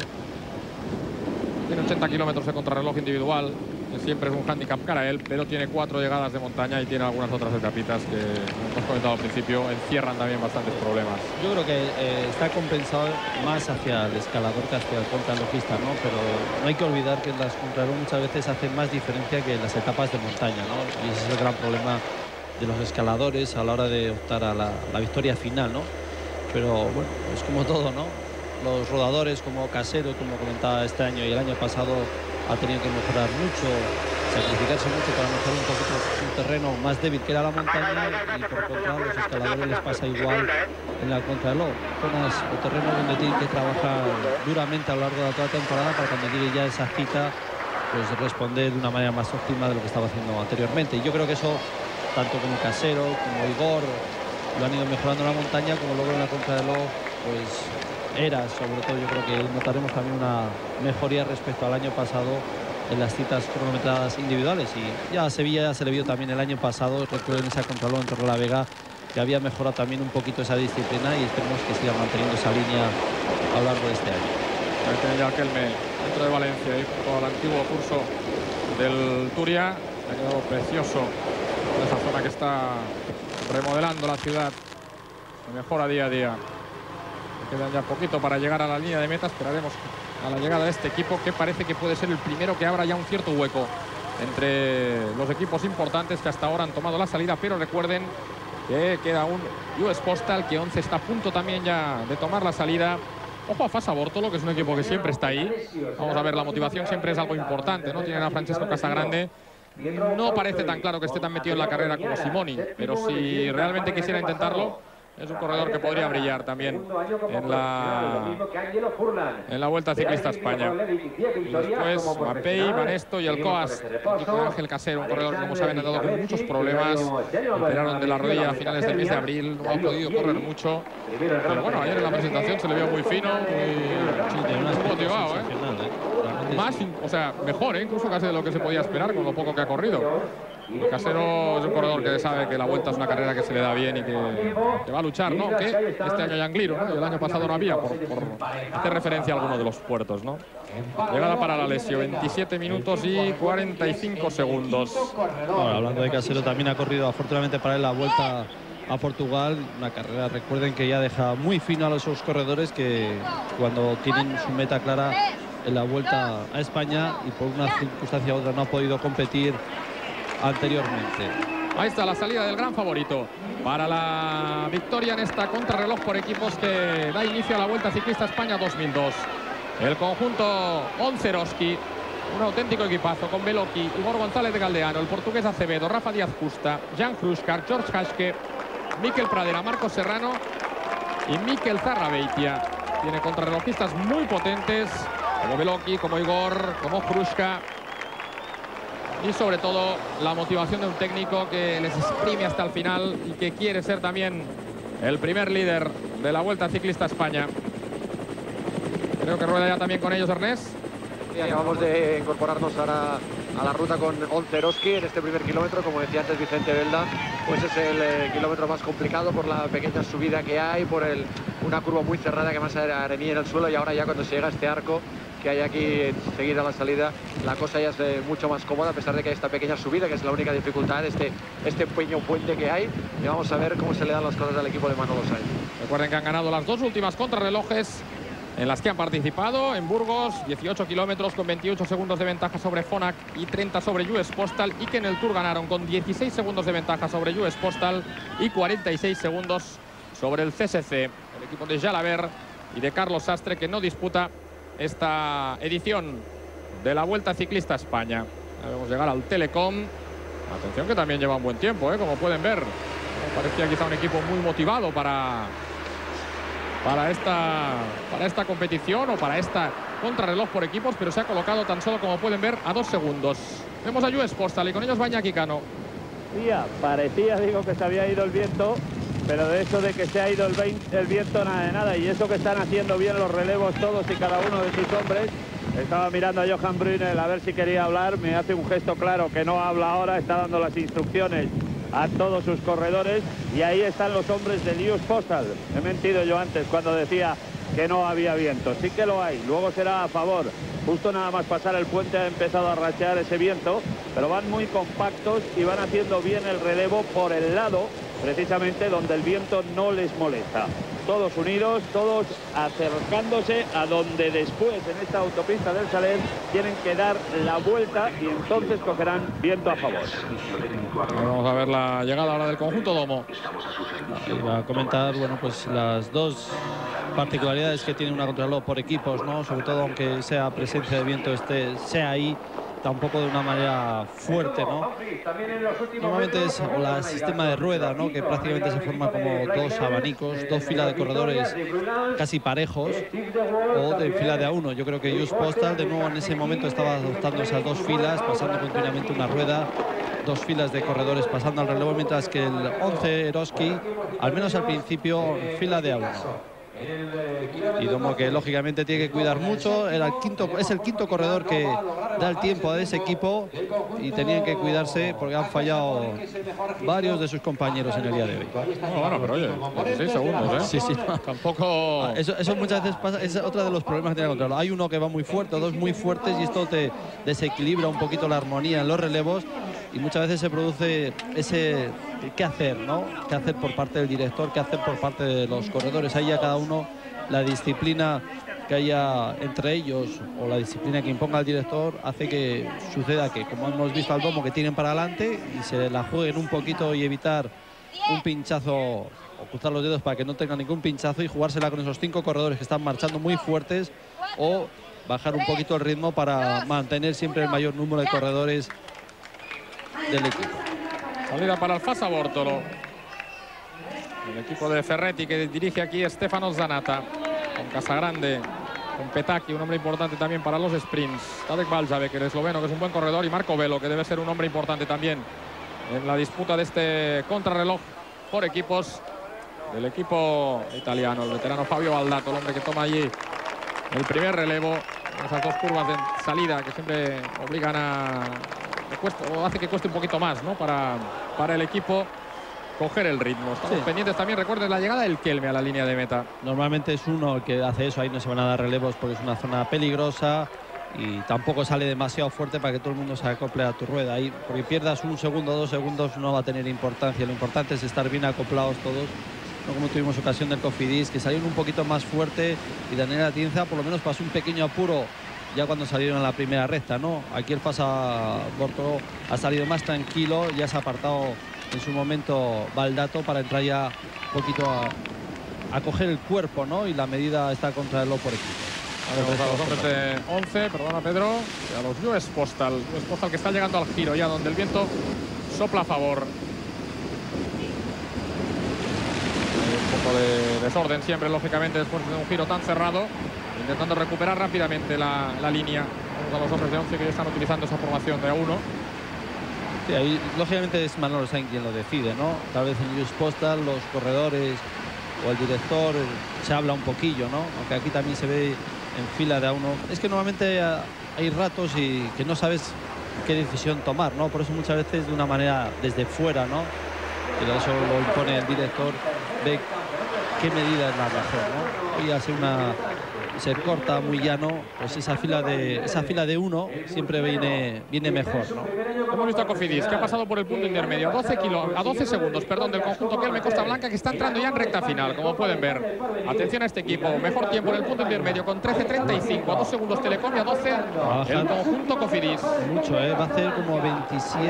Tiene 80 kilómetros de contrarreloj individual, que siempre es un hándicap para él, pero tiene 4 llegadas de montaña y tiene algunas otras etapitas que, como hemos comentado al principio, encierran también bastantes problemas. Yo creo que está compensado más hacia el escalador que hacia el contrarrelojista, ¿no? Pero no hay que olvidar que las contrarreloj muchas veces hacen más diferencia que las etapas de montaña, ¿no? Y ese es el gran problema de los escaladores a la hora de optar a la victoria final, ¿no? Pero bueno, es como todo, ¿no? Los rodadores como Casero, como comentaba este año y el año pasado, ha tenido que mejorar mucho, sacrificarse mucho para mejorar un poquito su terreno más débil que era la montaña, y por contra a los escaladores les pasa igual en la contrarreloj. Zonas o terrenos donde tienen que trabajar duramente a lo largo de toda la temporada para cuando llegue ya esa cita, pues responder de una manera más óptima de lo que estaba haciendo anteriormente. Y yo creo que eso, tanto como Casero, como Igor, lo han ido mejorando en la montaña, como luego en la contrarreloj, pues Heras, sobre todo, yo creo que notaremos también una mejoría respecto al año pasado en las citas cronometradas individuales, y ya a Sevilla se le vio también el año pasado, recuerden esa contrarreloj en Torrelavega, que había mejorado también un poquito esa disciplina, y esperemos que siga manteniendo esa línea a lo largo de este año. Ahí tiene ya Kelme dentro de Valencia, ahí junto al antiguo curso del Turia. Ha quedado precioso esa zona que está remodelando la ciudad, se mejora día a día. Quedan ya poquito para llegar a la línea de meta. Esperaremos a la llegada de este equipo, que parece que puede ser el primero que abra ya un cierto hueco entre los equipos importantes que hasta ahora han tomado la salida. Pero recuerden que queda un US Postal, que 11 está a punto también ya de tomar la salida. Ojo a Fassa Bortolo, que es un equipo que siempre está ahí. Vamos a ver, la motivación siempre es algo importante, ¿no? Tienen a Francesco Casagrande. No parece tan claro que esté tan metido en la carrera como Simoni, pero si realmente quisiera intentarlo, Es un corredor que podría brillar también en la Vuelta Ciclista a España. Y después Mapei, Banesto y el Coas. Ángel Casero, un corredor que, como saben, ha dado con muchos problemas. Operaron de la rodilla a finales del mes de abril, no ha podido correr mucho. Pero bueno, ayer en la presentación se le vio muy fino, muy motivado, Más, o sea, mejor, incluso casi de lo que se podía esperar con lo poco que ha corrido. Casero es un corredor que sabe que la Vuelta es una carrera que se le da bien y que va a luchar, ¿no? Que este año hay Angliru, ¿no? Y el año pasado no había, por hacer referencia a alguno de los puertos, ¿no? Llegada para la Alessio, 27 minutos y 45 segundos. Bueno, hablando de Casero, también ha corrido afortunadamente para él la Vuelta a Portugal, una carrera, recuerden, que ya deja muy fino a los corredores que cuando tienen su meta clara en la Vuelta a España y por una circunstancia u otra no ha podido competir anteriormente. Ahí está la salida del gran favorito para la victoria en esta contrarreloj por equipos que da inicio a la Vuelta Ciclista España 2002. El conjunto Onceroski, un auténtico equipazo con Beloki, Igor González de Galdeano, el portugués Acevedo, Rafa Díaz Justa, Jan Kruskar, George Haschke, Mikel Pradera, Marcos Serrano y Mikel Zarrabeitia. Tiene contrarrelojistas muy potentes como Beloki, como Igor, como Kruska. Y sobre todo la motivación de un técnico que les exprime hasta el final y que quiere ser también el primer líder de la Vuelta Ciclista a España. Creo que rueda ya también con ellos Ernest. Y acabamos de incorporarnos ahora a la ruta con Onceroski en este primer kilómetro. Como decía antes Vicente Belda, pues es el kilómetro más complicado por la pequeña subida que hay, por una curva muy cerrada que más arenilla en el suelo, y ahora ya cuando se llega a este arco que hay aquí enseguida a la salida, la cosa ya es mucho más cómoda, a pesar de que hay esta pequeña subida, que es la única dificultad, este pequeño puente que hay. Y vamos a ver cómo se le dan las cosas al equipo de Manolo Sainz. Recuerden que han ganado las dos últimas contrarrelojes en las que han participado. En Burgos, 18 kilómetros con 28 segundos de ventaja sobre Phonak y 30 sobre US Postal, y que en el Tour ganaron con 16 segundos de ventaja sobre US Postal y 46 segundos sobre el CSC. El equipo de Jalabert y de Carlos Sastre, que no disputa esta edición de la Vuelta Ciclista a España. Debemos llegar al Telecom. Atención, que también lleva un buen tiempo, como pueden ver. Parecía quizá un equipo muy motivado para esta competición o para esta contrarreloj por equipos, pero se ha colocado tan solo, como pueden ver, a 2 segundos. Vemos a US Postal y con ellos va Iñaki Cano. Parecía, digo, que se había ido el viento, pero de eso de que se ha ido el viento, nada de nada. Y eso que están haciendo bien los relevos todos y cada uno de sus hombres. Estaba mirando a Johan Brunel a ver si quería hablar. Me hace un gesto claro que no habla ahora. Está dando las instrucciones a todos sus corredores. Y ahí están los hombres del US Postal. He mentido yo antes cuando decía que no había viento. Sí que lo hay. Luego será a favor. Justo nada más pasar el puente ha empezado a rachear ese viento. Pero van muy compactos y van haciendo bien el relevo por el lado, precisamente donde el viento no les molesta. Todos unidos, todos acercándose a donde después, en esta autopista del Saler, tienen que dar la vuelta y entonces cogerán viento a favor. Vamos a ver la llegada ahora del conjunto Domo. Iba a comentar, bueno, pues las dos particularidades que tiene una contrarreloj por equipos, ¿no? Sobre todo, aunque sea presencia de viento, sea ahí, tampoco de una manera fuerte, ¿no? Normalmente es el sistema de rueda, ¿no? Que prácticamente se forma como dos abanicos, dos filas de corredores casi parejos, o de fila de a uno. Yo creo que US Postal de nuevo en ese momento estaba adoptando esas dos filas, pasando continuamente una rueda, dos filas de corredores pasando al relevo, mientras que el Onceroski, al menos al principio, fila de a uno. Y Domo, que lógicamente tiene que cuidar mucho, es el quinto corredor que da el tiempo a ese equipo y tenían que cuidarse porque han fallado varios de sus compañeros en el día de hoy. Bueno, pero oye, 16 segundos, ¿eh? Sí, sí. Tampoco... Eso muchas veces pasa, es otro de los problemas que tiene el control. Hay uno que va muy fuerte, dos muy fuertes, y esto te desequilibra un poquito la armonía en los relevos, y muchas veces se produce ese qué hacer, ¿no? Qué hacer por parte del director, qué hacer por parte de los corredores. Ahí a cada uno la disciplina que haya entre ellos o la disciplina que imponga el director hace que suceda que, como hemos visto al Domo, que tienen para adelante y se la jueguen un poquito y evitar un pinchazo, o cruzar los dedos para que no tengan ningún pinchazo y jugársela con esos 5 corredores que están marchando muy fuertes, o bajar un poquito el ritmo para mantener siempre el mayor número de corredores del equipo. Salida para el Fasa Bortolo. El equipo de Ferretti, que dirige aquí Stefano Zanata, con Casagrande, con Petacchi, un hombre importante también para los sprints. Tadek Baljavec, el esloveno, que es un buen corredor, y Marco Velo, que debe ser un hombre importante también en la disputa de este contrarreloj por equipos del equipo italiano. El veterano Fabio Baldato, el hombre que toma allí el primer relevo. Esas dos curvas de salida que siempre obligan o hace que cueste un poquito más, ¿no? Para el equipo coger el ritmo. Estamos pendientes también, recuerden, la llegada del Kelme a la línea de meta. Normalmente es uno el que hace eso, ahí no se van a dar relevos porque es una zona peligrosa y tampoco sale demasiado fuerte para que todo el mundo se acople a tu rueda. Ahí, porque pierdas un segundo o 2 segundos no va a tener importancia. Lo importante es estar bien acoplados todos. No como tuvimos ocasión del Cofidis, que salieron un poquito más fuerte y Daniel Atienza por lo menos pasó un pequeño apuro ya cuando salieron a la primera recta, ¿no? Aquí el pasaporto ha salido más tranquilo, ya se ha apartado en su momento Baldato para entrar ya un poquito a coger el cuerpo, ¿no? Y la medida está contra el por equipo. A los hombres de 11, perdona Pedro, y a los US Postal. US Postal que está llegando al giro ya donde el viento sopla a favor. Un poco de desorden siempre, lógicamente, después de un giro tan cerrado, intentando recuperar rápidamente la línea. Vamos a los hombres de 11 que ya están utilizando esa formación de A1. Sí, ahí lógicamente es Manolo Sainz quien lo decide, ¿no? Tal vez en US Postal los corredores o el director se habla un poquillo, ¿no? Aunque aquí también se ve en fila de A1. Es que normalmente hay ratos y que no sabes qué decisión tomar, ¿no? Por eso muchas veces de una manera desde fuera, ¿no? Pero eso lo impone el director, ve qué medida es la mejor, ¿no? Hoy hace se corta muy llano, pues esa fila de 1 siempre viene mejor, ¿no? Hemos visto a Cofidis, que ha pasado por el punto intermedio a 12 segundos, perdón, del conjunto Kelme Costa Blanca, que está entrando ya en recta final, como pueden ver. Atención a este equipo, mejor tiempo en el punto intermedio con 13.35, a 2 segundos Telecom y a 12 el conjunto Cofidis. Mucho, va a hacer como 27.30,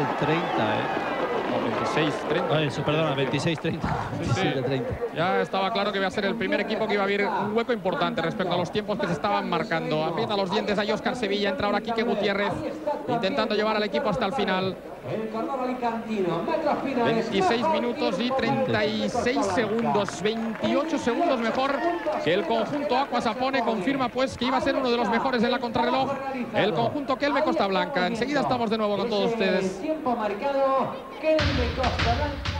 26-30. Perdona, 26-30. Sí. Ya estaba claro que iba a ser el primer equipo que iba a abrir un hueco importante respecto a los tiempos que se estaban marcando. Aprieta los dientes a Óscar Sevilla, entra ahora Quique Gutiérrez, intentando llevar al equipo hasta el final. 26 minutos y 36 segundos, 28 segundos mejor que el conjunto Aquasapone. Confirma pues que iba a ser uno de los mejores en la contrarreloj el conjunto Kelme Costa Blanca. Enseguida estamos de nuevo con todos ustedes. Tiempo marcado, Kelme Costa Blanca.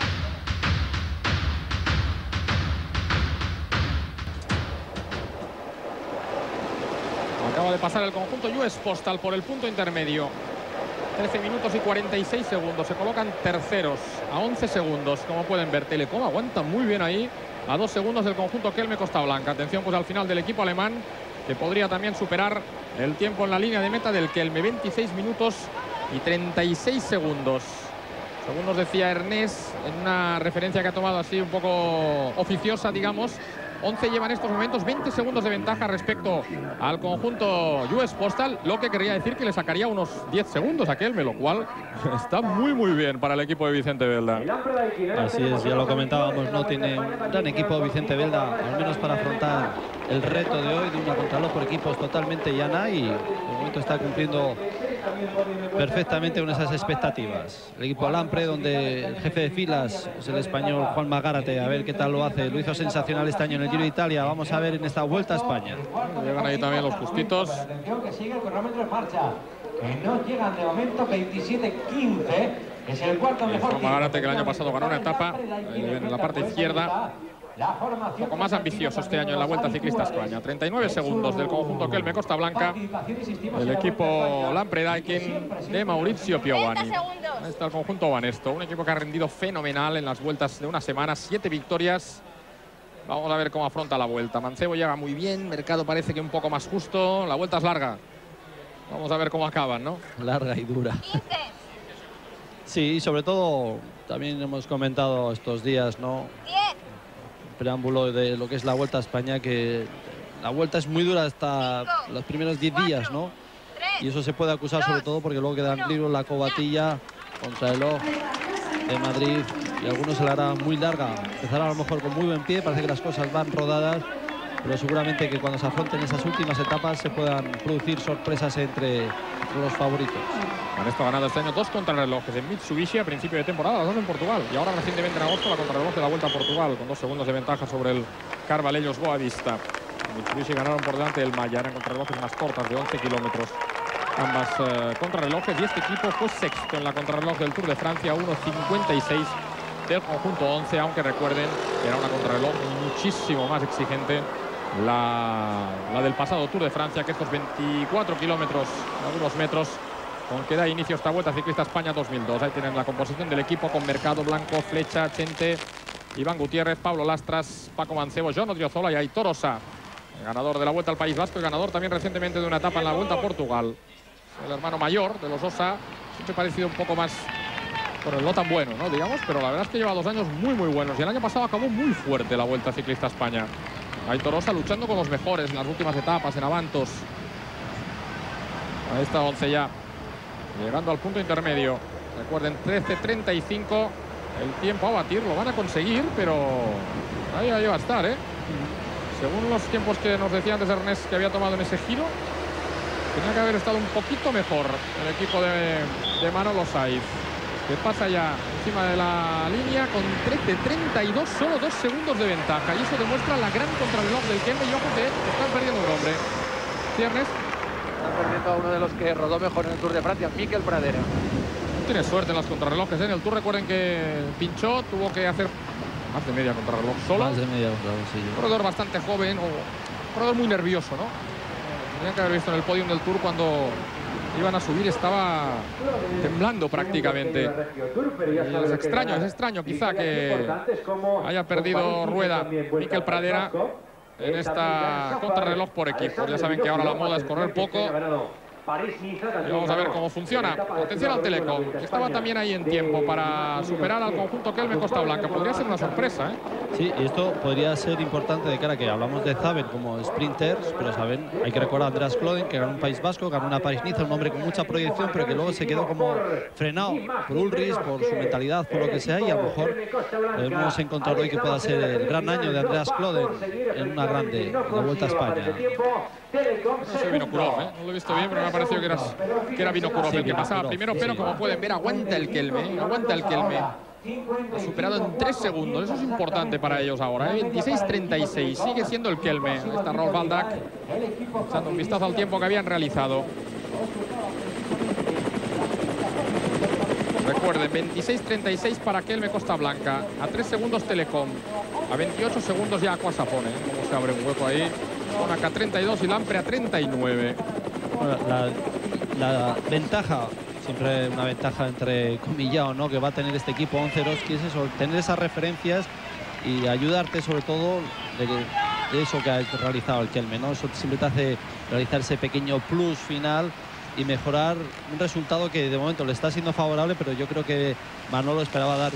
Acaba de pasar el conjunto US Postal por el punto intermedio. 13 minutos y 46 segundos. Se colocan terceros a 11 segundos. Como pueden ver, Telecom aguanta muy bien ahí. A 2 segundos del conjunto Kelme Costa Blanca. Atención pues al final del equipo alemán, que podría también superar el tiempo en la línea de meta del Kelme. 26 minutos y 36 segundos. Según nos decía Ernest, en una referencia que ha tomado así un poco oficiosa, digamos, 11 llevan en estos momentos 20 segundos de ventaja respecto al conjunto US Postal, lo que querría decir que le sacaría unos 10 segundos a Kelme, lo cual está muy bien para el equipo de Vicente Belda. Así es, ya lo comentábamos, no tiene un gran equipo Vicente Belda, al menos para afrontar el reto de hoy de una contrarreloj por equipos totalmente llana, y de momento está cumpliendo perfectamente con esas expectativas. El equipo Alampre, donde el jefe de filas es el español Juan Magárate, a ver qué tal lo hace. Lo hizo sensacional este año en el Giro de Italia. Vamos a ver en esta Vuelta a España. Llegan ahí también los justitos. Atención que sigue el cronómetro en marcha, que no llegan de momento. 27.15, es el cuarto mejor. Juan Magárate, que el año pasado ganó una etapa en la parte izquierda. Un poco más ambicioso este año en la Vuelta Ciclista a España. 39 segundos del conjunto Kelme Costa Blanca. El equipo Lampre-Daikin de Maurizio Piovani. Ahí está el conjunto Banesto. Un equipo que ha rendido fenomenal en las vueltas de una semana. 7 victorias. Vamos a ver cómo afronta la Vuelta. Mancebo llega muy bien. Mercado parece que un poco más justo. La Vuelta es larga. Vamos a ver cómo acaban, ¿no? Larga y dura. Sí, sobre todo también hemos comentado estos días, ¿no? Preámbulo de lo que es la Vuelta a España, que la Vuelta es muy dura hasta los primeros 10 días, ¿no? Y eso se puede acusar sobre todo porque luego queda en peligro la cobatilla contra el reloj de Madrid, y algunos se la hará muy larga. Empezará a lo mejor con muy buen pie, parece que las cosas van rodadas, pero seguramente que cuando se afronten esas últimas etapas se puedan producir sorpresas entre los favoritos. Han estado ganando este año 2 contrarrelojes en Mitsubishi a principio de temporada, las 2 en Portugal, y ahora recientemente en agosto la contrarreloj de la Vuelta a Portugal con 2 segundos de ventaja sobre el Carvalhellos Boavista. Mitsubishi ganaron por delante del Maya, eran contrarrelojes más cortas de 11 kilómetros ambas contrarrelojes, y este equipo fue sexto en la contrarreloj del Tour de Francia, 1.56 del conjunto 11, aunque recuerden que era una contrarreloj muchísimo más exigente la del pasado Tour de Francia, que estos 24 kilómetros, algunos metros, con que da inicio esta Vuelta Ciclista España 2002. Ahí tienen la composición del equipo con Mercado, Blanco, Flecha, Chente, Iván Gutiérrez, Pablo Lastras, Paco Mancebo, John Odriozola y Aitor Osa, el ganador de la Vuelta al País Vasco y ganador también recientemente de una etapa en la Vuelta a Portugal. El hermano mayor de los Osa, siempre parecido un poco más, bueno, no tan bueno, ¿no? Digamos, pero la verdad es que lleva 2 años muy buenos, y el año pasado acabó muy fuerte la Vuelta Ciclista España. Aitor Osa luchando con los mejores en las últimas etapas, en Avantos. Ahí está 11 ya, llegando al punto intermedio. Recuerden, 13.35 el tiempo a batir, lo van a conseguir, pero ahí va a estar, ¿eh? Según los tiempos que nos decía antes Ernest que había tomado en ese giro, tenía que haber estado un poquito mejor el equipo de Manolo Saiz, que pasa ya encima de la línea con 13.32, solo 2 segundos de ventaja, y eso demuestra la gran contrarreloj del Kelme. Y ojo que están perdiendo un hombre. ¿Sí, Ernest? Están perdiendo a uno de los que rodó mejor en el Tour de Francia, Mikel Pradera. No tiene suerte en las contrarrelojes, ¿eh? En el Tour recuerden que pinchó, tuvo que hacer más de media contrarreloj solo. Más de media contrarreloj, sí. Un corredor bastante joven, o un corredor muy nervioso, ¿no? Tenían que haber visto en el podium del Tour cuando iban a subir, estaba temblando prácticamente. Es extraño quizá que haya perdido rueda Mikel Pradera en esta contrarreloj por equipos. Ya saben que ahora la moda es correr poco. Y vamos a ver cómo funciona. Atención al Telecom, que estaba también ahí en tiempo para superar al conjunto Kelme Costa Blanca. Podría ser una sorpresa, ¿eh? Sí, y esto podría ser importante de cara a que hablamos de Zaben como sprinters, pero saben, hay que recordar a Andreas Kloden, que ganó un País Vasco, ganó una París-Niza, un hombre con mucha proyección, pero que luego se quedó como frenado por Ulrich, por su mentalidad, por lo que sea, y a lo mejor hemos encontrado hoy que pueda ser el gran año de Andreas Kloden en una grande, en la Vuelta a España. No sé Vinokurov, ¿eh? No lo he visto bien, pero me ha parecido que era Vinokurov el que pasaba primero, pero como pueden ver, aguanta el Kelme, Ha superado en 3 segundos, eso es importante para ellos ahora, ¿eh? 26.36, sigue siendo el Kelme. Ahí está Rolf Baldak, echando un vistazo al tiempo que habían realizado. Recuerden, 26.36 para Kelme Costa Blanca, a 3 segundos Telecom, a 28 segundos ya Aqua Sapone, ¿eh? Como se abre un hueco ahí. Konak a 32 y Lampre a 39. Bueno, la ventaja, siempre una ventaja entre comillado, ¿no?, que va a tener este equipo 11 Eroski, es eso, tener esas referencias y ayudarte sobre todo de eso que ha realizado el Kelme, ¿no? Eso siempre te hace realizar ese pequeño plus final y mejorar un resultado que de momento le está siendo favorable, pero yo creo que Manolo esperaba dar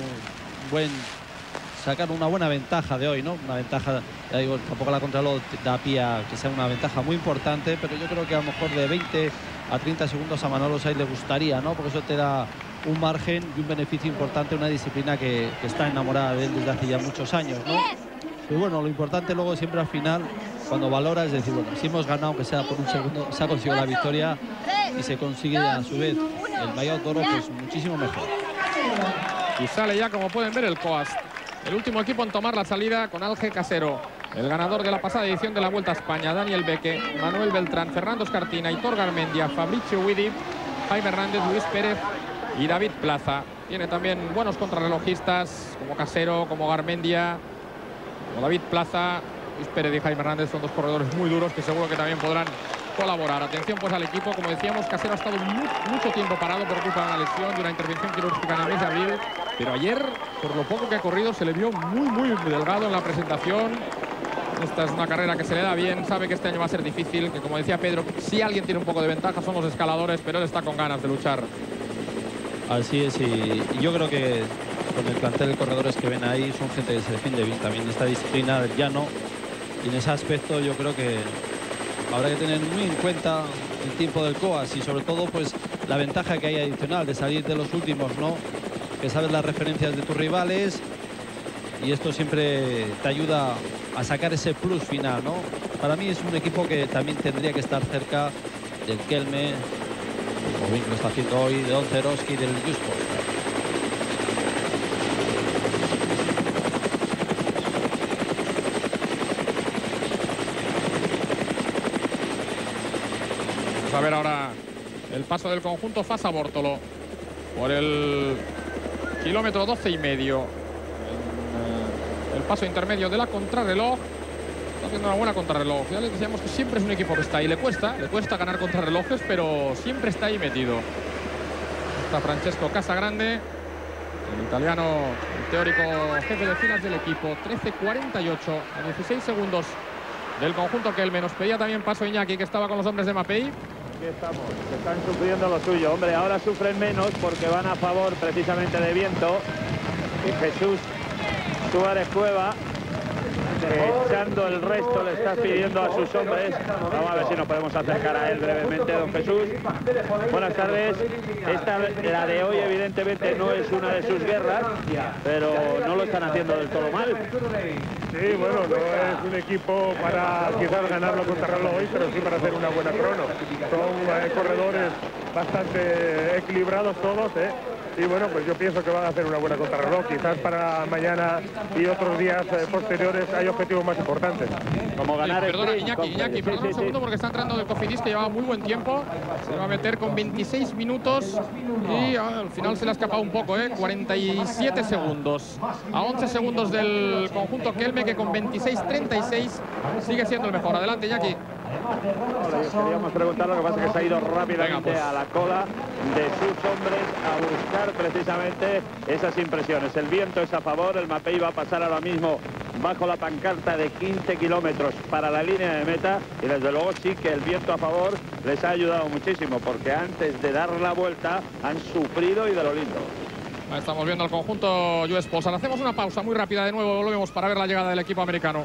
sacar una buena ventaja de hoy, ¿no? Una ventaja, ya digo, tampoco la contrarreloj da pie a que sea una ventaja muy importante, pero yo creo que a lo mejor de 20 a 30 segundos a Manolo Saiz le gustaría, ¿no? Porque eso te da un margen y un beneficio importante, una disciplina que está enamorada de él desde hace ya muchos años, ¿no? Y bueno, lo importante luego siempre al final, cuando valoras, es decir, bueno, si hemos ganado, aunque sea por un segundo, se ha conseguido la victoria y se consigue a su vez el maillot d'oro, pues muchísimo mejor. Y sale ya, como pueden ver, el Coast. El último equipo en tomar la salida con Alge Casero, el ganador de la pasada edición de la Vuelta a España, Daniel Beque, Manuel Beltrán, Fernando Escartina, Hitor Garmendia, Fabricio Guidi, Jaime Hernández, Luis Pérez y David Plaza. Tiene también buenos contrarrelojistas como Casero, como Garmendia, como David Plaza. Luis Pérez y Jaime Hernández son 2 corredores muy duros que seguro que también podrán colaborar. Atención pues al equipo, como decíamos, Casero ha estado mucho tiempo parado por culpa de una lesión, de una intervención quirúrgica en el mes de abril, pero ayer, por lo poco que ha corrido, se le vio muy delgado en la presentación. Esta es una carrera que se le da bien, sabe que este año va a ser difícil, que como decía Pedro, si alguien tiene un poco de ventaja son los escaladores, pero él está con ganas de luchar. Así es, y yo creo que con el plantel de corredores que ven ahí son gente que se defiende bien también en esta disciplina del llano, y en ese aspecto yo creo que habrá que tener muy en cuenta el tiempo del Coas y sobre todo pues la ventaja que hay adicional de salir de los últimos, ¿no? Que sabes las referencias de tus rivales y esto siempre te ayuda a sacar ese plus final, ¿no? Para mí es un equipo que también tendría que estar cerca del Kelme, como bien lo está haciendo hoy, de Oncerovsky y del Just Postal. Vamos a ver ahora el paso del conjunto Fassa Bortolo por el kilómetro 12,5. El paso intermedio de la contrarreloj. Está haciendo una buena contrarreloj. Ya les decíamos que siempre es un equipo que está ahí. Le cuesta ganar contrarrelojes, pero siempre está ahí metido. Está Francesco Casagrande, el italiano, el teórico jefe de filas del equipo. 13:48 a 16 segundos del conjunto Kelme. Nos pedía también paso Iñaki, que estaba con los hombres de Mapei. Aquí estamos, que están sufriendo lo suyo. Hombre, ahora sufren menos porque van a favor precisamente de viento. Y Jesús Suárez Cueva, echando el resto, le está pidiendo a sus hombres. Vamos a ver si nos podemos acercar a él brevemente, don Jesús. Buenas tardes. La de hoy evidentemente no es una de sus guerras, pero no lo están haciendo del todo mal. Sí, bueno, no es un equipo para quizás ganarlo contra reloj hoy, pero sí para hacer una buena crono. Son corredores bastante equilibrados todos, y bueno, pues yo pienso que van a hacer una buena contrarreloj. Quizás para mañana y otros días posteriores hay objetivos más importantes. Como ganar perdona, Iñaki, perdona un segundo porque está entrando del Cofidis, que llevaba muy buen tiempo. Se va a meter con 26 minutos y al final se le ha escapado un poco, 47 segundos. A 11 segundos del conjunto Kelme, que con 26:36 sigue siendo el mejor. Adelante, Iñaki. Queríamos preguntar, lo que pasa es que se ha ido rápidamente a la cola de sus hombres a buscar precisamente esas impresiones. El viento es a favor, el Mapei va a pasar ahora mismo bajo la pancarta de 15 kilómetros para la línea de meta, y desde luego sí que el viento a favor les ha ayudado muchísimo, porque antes de dar la vuelta han sufrido y de lo lindo. Estamos viendo al conjunto US Postal. Hacemos una pausa muy rápida, de nuevo volvemos para ver la llegada del equipo americano.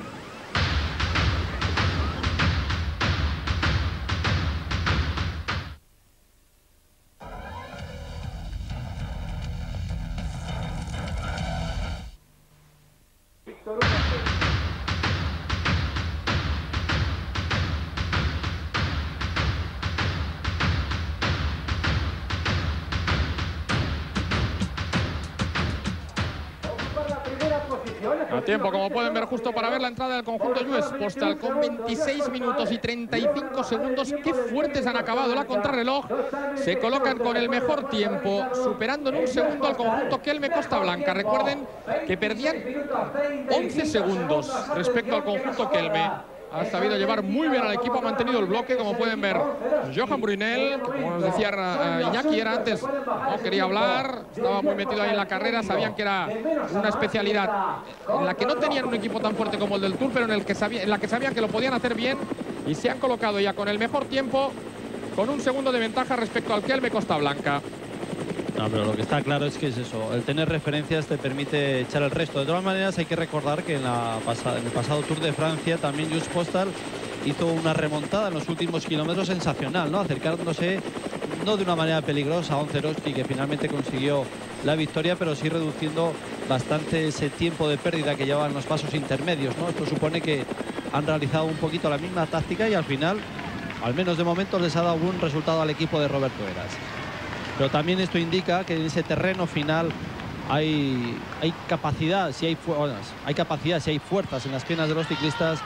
A tiempo, como pueden ver, justo para ver la entrada del conjunto US Postal con 26 minutos y 35 segundos. Qué fuertes han acabado la contrarreloj. Se colocan con el mejor tiempo, superando en un segundo al conjunto Kelme Costa Blanca. Recuerden que perdían 11 segundos respecto al conjunto Kelme. Ha sabido llevar muy bien al equipo, ha mantenido el bloque, como pueden ver. Johan Brunel, que como nos decía Iñaki, era antes, no quería hablar, estaba muy metido ahí en la carrera, sabían que era una especialidad en la que no tenían un equipo tan fuerte como el del Tour, pero en la que sabían que lo podían hacer bien, y se han colocado ya con el mejor tiempo, con un segundo de ventaja respecto al Kelme Costa Blanca. No, pero lo que está claro es que es eso, el tener referencias te permite echar el resto. De todas maneras, hay que recordar que en el pasado Tour de Francia también Just Postal hizo una remontada en los últimos kilómetros sensacional, ¿no? Acercándose no de una manera peligrosa a Oncerovsky, que finalmente consiguió la victoria, pero sí reduciendo bastante ese tiempo de pérdida que llevaban los pasos intermedios, ¿no? Esto supone que han realizado un poquito la misma táctica y al final, al menos de momento, les ha dado buen resultado al equipo de Roberto Heras. Pero también esto indica que en ese terreno final hay capacidad, si hay fuerzas en las piernas de los ciclistas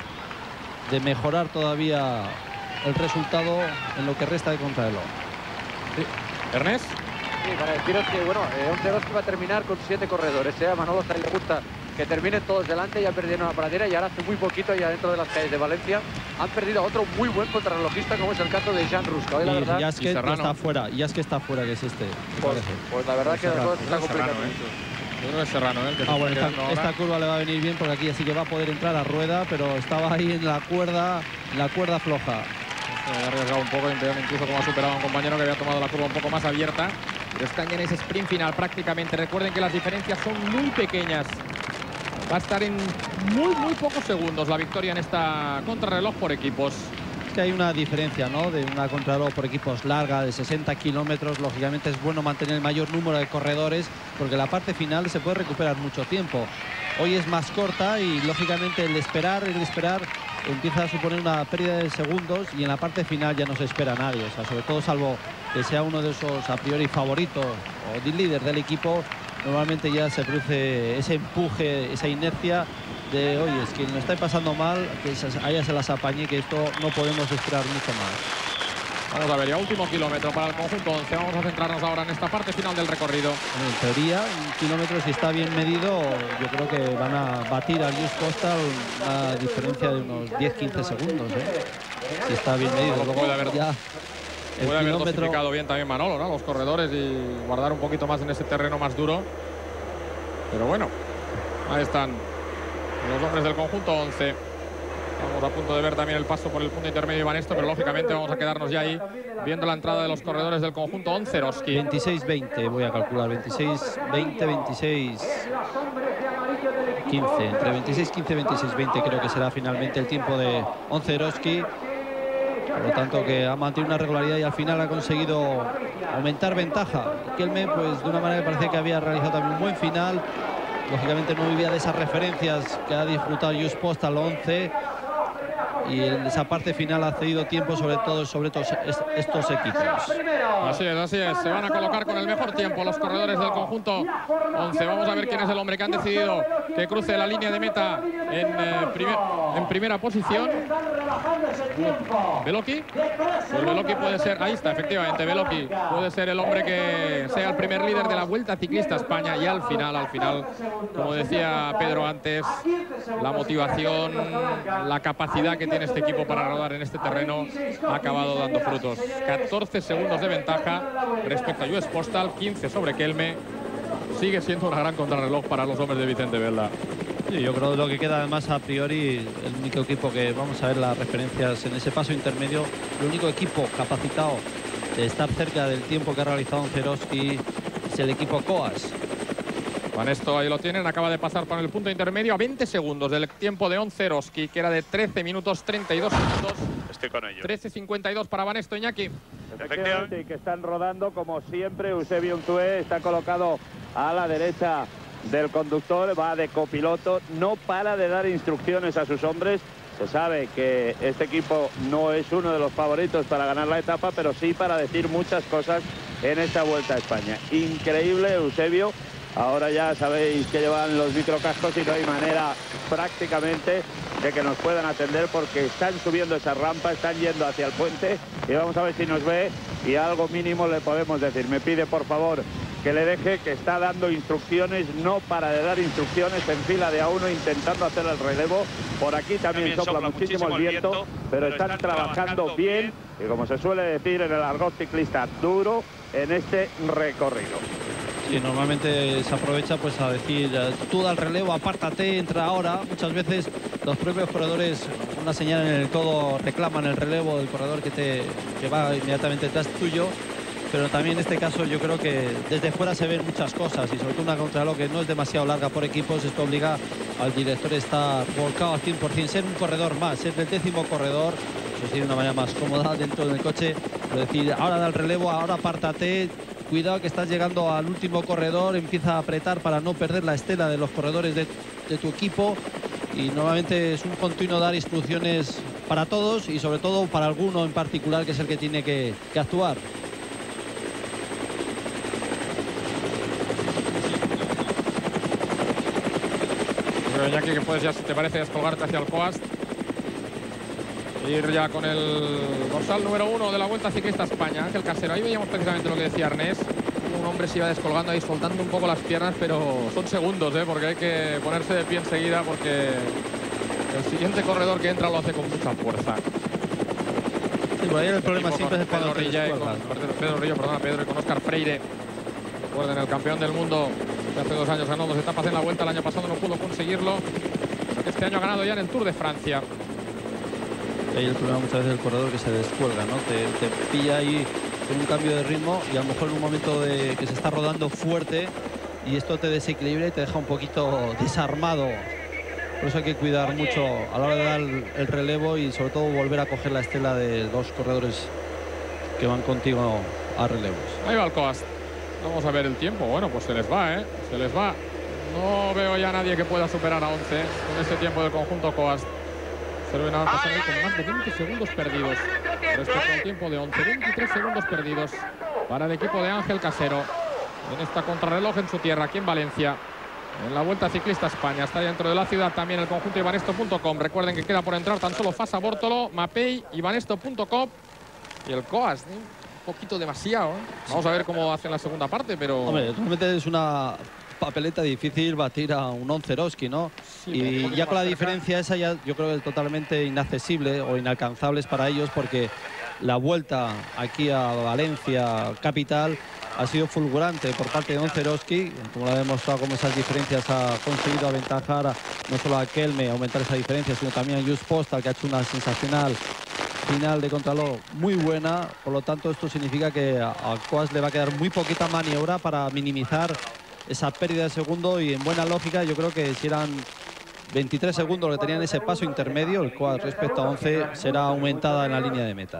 de mejorar todavía el resultado en lo que resta de contrarreloj. Sí. Ernest. Sí, para deciros que, bueno, Oncerovsky va a terminar con 7 corredores. A Manolo le gusta que terminen todos delante, ya perdieron la paradera y ahora hace muy poquito ya dentro de las calles de Valencia han perdido a otro muy buen contrarrelojista, como es el caso de Jan Ruska. Hoy, la verdad, ya es que está fuera, que es este. Pues la verdad que la cosa está complicada. Yo creo que es Serrano, bueno, esta curva le va a venir bien porque aquí así que va a poder entrar a rueda, pero estaba ahí en la cuerda floja. Ha arriesgado un poco, incluso como ha superado a un compañero que había tomado la curva un poco más abierta. Pero están ya en ese sprint final prácticamente. Recuerden que las diferencias son muy pequeñas. Va a estar en muy pocos segundos la victoria en esta contrarreloj por equipos. que hay una diferencia, ¿no? De una contrarreloj por equipos larga, de 60 kilómetros. Lógicamente es bueno mantener el mayor número de corredores, porque la parte final se puede recuperar mucho tiempo. Hoy es más corta y, lógicamente, el esperar empieza a suponer una pérdida de segundos, y en la parte final ya no se espera a nadie. O sea, sobre todo, salvo que sea uno de esos a priori favoritos o líder del equipo, normalmente ya se produce ese empuje, esa inercia de, oye, es que nos está pasando mal, que allá se las apañe, que esto no podemos esperar mucho más. Vamos a ver, ya último kilómetro para el conjunto 11. Vamos a centrarnos ahora en esta parte final del recorrido. En teoría, un kilómetro, si está bien medido, yo creo que van a batir al Just Postal una diferencia de unos 10-15 segundos, ¿eh? Si está bien medido. Luego puede haber, ya puede haber dosificado bien también Manolo, ¿no? Los corredores, y guardar un poquito más en ese terreno más duro. Pero bueno, ahí están los hombres del conjunto 11. Estamos a punto de ver también el paso por el punto intermedio de Banesto, pero lógicamente vamos a quedarnos ya ahí viendo la entrada de los corredores del conjunto 11. Eroski. 26-20 voy a calcular, 26-20, 26-15, entre 26-15 y 26-20 creo que será finalmente el tiempo de 11 Eroski. Por lo tanto, que ha mantenido una regularidad y al final ha conseguido aumentar ventaja. Kelme, pues de una manera que parece que había realizado también un buen final. Lógicamente no vivía de esas referencias que ha disfrutado Just Postal 11, y en esa parte final ha cedido tiempo sobre estos equipos. Así es, se van a colocar con el mejor tiempo los corredores del conjunto 11. Vamos a ver quién es el hombre que han decidido que cruce la línea de meta en primera posición. ¿Beloki? Pues Beloki puede ser, ahí está, efectivamente, Beloki puede ser el hombre que sea el primer líder de la Vuelta Ciclista España, y al final, como decía Pedro antes, la motivación, la capacidad que tiene este equipo para rodar en este terreno ha acabado dando frutos. 14 segundos de ventaja respecto a US Postal, 15 sobre Kelme. Sigue siendo una gran contrarreloj para los hombres de Vicente Velda. Sí, yo creo que lo que queda además a priori, el único equipo que vamos a ver las referencias en ese paso intermedio, el único equipo capacitado de estar cerca del tiempo que ha realizado Eroski es el equipo Coas. Banesto, ahí lo tienen, acaba de pasar por el punto intermedio a 20 segundos del tiempo de 11 Eroski, que era de 13 minutos 32 segundos. Estoy con ello. 13.52 para Banesto, Iñaki. Efectivamente, y que están rodando como siempre. Eusebio Unzué está colocado a la derecha del conductor, va de copiloto, no para de dar instrucciones a sus hombres. Se sabe que este equipo no es uno de los favoritos para ganar la etapa, pero sí para decir muchas cosas en esta Vuelta a España. Increíble, Eusebio. Ahora ya sabéis que llevan los microcascos y no hay manera prácticamente de que nos puedan atender, porque están subiendo esa rampa, están yendo hacia el puente, y vamos a ver si nos ve y algo mínimo le podemos decir. Me pide por favor que le deje, que está dando instrucciones, no para de dar instrucciones, en fila de a uno intentando hacer el relevo. Por aquí también sopla muchísimo el viento, pero están trabajando bien, y como se suele decir en el argot ciclista, duro en este recorrido. Y normalmente se aprovecha pues a decir, tú da el relevo, apártate, entra ahora. Muchas veces los propios corredores, una señal en el codo, reclaman el relevo del corredor que va inmediatamente detrás tuyo. Pero también en este caso yo creo que desde fuera se ven muchas cosas, y sobre todo una contrarreloj que no es demasiado larga por equipos. Esto obliga al director a estar volcado al 100%, ser un corredor más, ser el 10º corredor, eso sí, de una manera más cómoda dentro del coche. Pero decir, ahora da el relevo, ahora apártate, cuidado que estás llegando al último corredor, empieza a apretar para no perder la estela de los corredores de tu equipo. Y normalmente es un continuo dar instrucciones para todos, y sobre todo para alguno en particular, que es el que tiene que actuar. Iñaki, que puedes ya, si te parece, descolgarte hacia el Coast, ir ya con el dorsal número 1 de la Vuelta Ciclista España, Ángel Casero. Ahí veíamos precisamente lo que decía Ernest, un hombre se iba descolgando ahí, soltando un poco las piernas, pero son segundos, porque hay que ponerse de pie enseguida, porque el siguiente corredor que entra lo hace con mucha fuerza. Sí, por ahí el problema siempre es Pedro Rillo, Pedro, y con Óscar Freire. Recuerden, el campeón del mundo que hace 2 años ganó 2 etapas en la Vuelta, el año pasado no pudo conseguirlo, pero que este año ha ganado ya en el Tour de Francia. Ahí el problema muchas veces del corredor, que se descuelga, ¿no? Te pilla ahí con un cambio de ritmo, y a lo mejor en un momento de que se está rodando fuerte, y esto te desequilibra y te deja un poquito desarmado. Por eso hay que cuidar mucho a la hora de dar el relevo y sobre todo volver a coger la estela de dos corredores que van contigo a relevos. Ahí va el Coast. Vamos a ver el tiempo. Bueno, pues se les va, ¿eh? Se les va. No veo ya a nadie que pueda superar a 11 con este tiempo del conjunto Coast. Se lo ven ahora pasar ahí con más de 20 segundos perdidos respecto al tiempo de 11. 23 segundos perdidos para el equipo de Ángel Casero en esta contrarreloj en su tierra, aquí en Valencia, en la Vuelta Ciclista España. Está dentro de la ciudad también el conjunto ibanesto.com. Recuerden que queda por entrar tan solo Fasa Bórtolo, Mapei, ibanesto.com y el Coast, ¿eh? Un poquito demasiado, ¿eh? Vamos a ver cómo hacen la segunda parte, pero... Hombre, realmente es una papeleta difícil batir a un Oncerowski, ¿no? Sí, y ya con la diferencia esa ya yo creo que es totalmente inaccesible o inalcanzables para ellos, porque la vuelta aquí a Valencia capital ha sido fulgurante por parte de Oncerowski, como lo ha demostrado, como esas diferencias ha conseguido aventajar no solo a Kelme, aumentar esa diferencia, sino también a Just Postal, que ha hecho una sensacional final de contralor muy buena. Por lo tanto, esto significa que a Coast le va a quedar muy poquita maniobra para minimizar esa pérdida de segundo, y en buena lógica yo creo que si eran 23 segundos que tenían ese paso intermedio, el Coast respecto a 11 será aumentada en la línea de meta.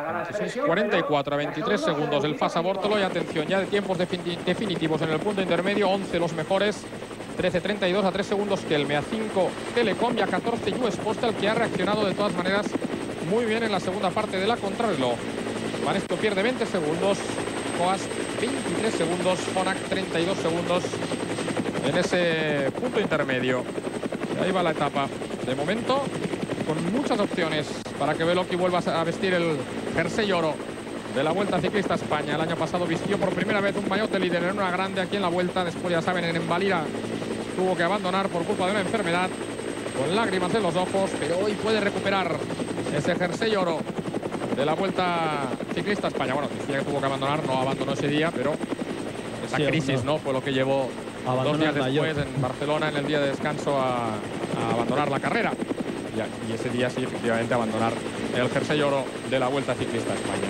44 a 23 segundos el Fasa Bórtolo, y atención ya de tiempos definitivos en el punto intermedio. 11 los mejores, 13.32 a 3 segundos Kelme, a 5 Telecom y a 14 US Postal, que ha reaccionado de todas maneras muy bien en la segunda parte de la contrarreloj. Banesto pierde 20 segundos, Coast 23 segundos, Phonak 32 segundos en ese punto intermedio. Y ahí va la etapa. De momento, con muchas opciones para que Beloki vuelva a vestir el jersey oro de la Vuelta Ciclista España. El año pasado vistió por primera vez un maillot de líder en una grande aquí en la Vuelta. Después, ya saben, en Valira tuvo que abandonar por culpa de una enfermedad, con lágrimas en los ojos, pero hoy puede recuperar ese jersey oro de la Vuelta Ciclista España. Bueno, decía que tuvo que abandonar, no abandonó ese día, pero esa crisis, ¿no?, fue lo que llevó dos días después en Barcelona, en el día de descanso, a abandonar la carrera. Y ese día sí, efectivamente, abandonar el jersey oro de la Vuelta Ciclista España.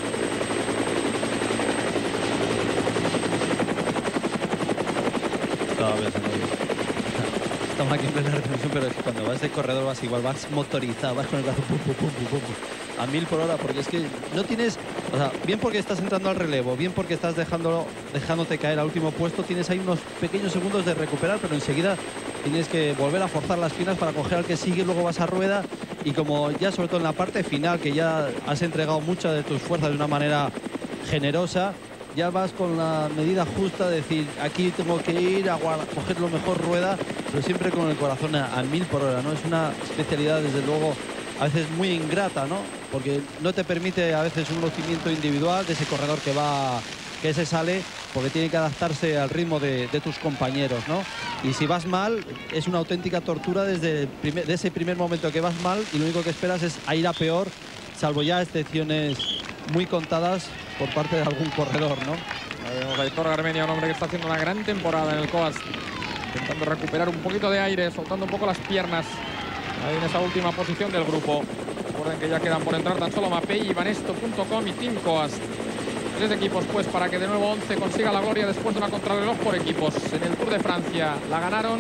Estamos aquí en plena retención, pero es que cuando vas de corredor vas igual, vas motorizado, vas con el brazo pum, pum, pum, pum, pum, a 1000 por hora, porque es que no tienes, o sea, bien porque estás entrando al relevo, bien porque estás dejándote caer al último puesto, tienes ahí unos pequeños segundos de recuperar, pero enseguida tienes que volver a forzar las piernas para coger al que sigue, luego vas a rueda, y como ya sobre todo en la parte final, que ya has entregado muchas de tus fuerzas de una manera generosa, ya vas con la medida justa de decir, aquí tengo que ir a coger lo mejor rueda, pero siempre con el corazón a 1000 por hora, ¿no? Es una especialidad, desde luego, a veces muy ingrata, ¿no? Porque no te permite a veces un lucimiento individual de ese corredor que se sale, porque tiene que adaptarse al ritmo de tus compañeros, ¿no? Y si vas mal, es una auténtica tortura desde de ese primer momento que vas mal, y lo único que esperas es a ir a peor, salvo ya excepciones muy contadas por parte de algún corredor, ¿no? Vemos a Aitor Garmendia, un hombre que está haciendo una gran temporada en el Coast, intentando recuperar un poquito de aire, soltando un poco las piernas ahí en esa última posición del grupo. Recuerden que ya quedan por entrar tan solo Mapei, ibanesto.com y Team Coast. 3 equipos, pues, para que de nuevo 11 consiga la gloria después de una contrarreloj por equipos. En el Tour de Francia la ganaron.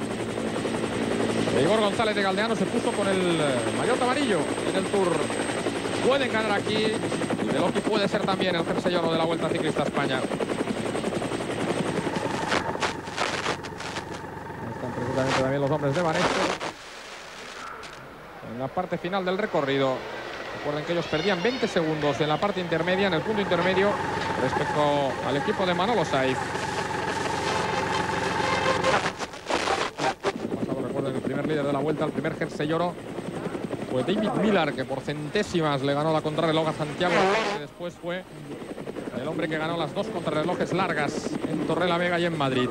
Igor González de Galdeano se puso con el maillot amarillo en el Tour. Pueden ganar aquí, y Beloki puede ser también el jersey oro de la Vuelta Ciclista España. Están precisamente también los hombres de Banesto en la parte final del recorrido. Recuerden que ellos perdían 20 segundos en la parte intermedia, en el punto intermedio, respecto al equipo de Manolo Saiz. Recuerden, el primer líder de la Vuelta, el primer jersey oro, fue David Millar, que por centésimas le ganó la contrarreloj a Santiago, que después fue el hombre que ganó las 2 contrarrelojes largas en Torrelavega y en Madrid.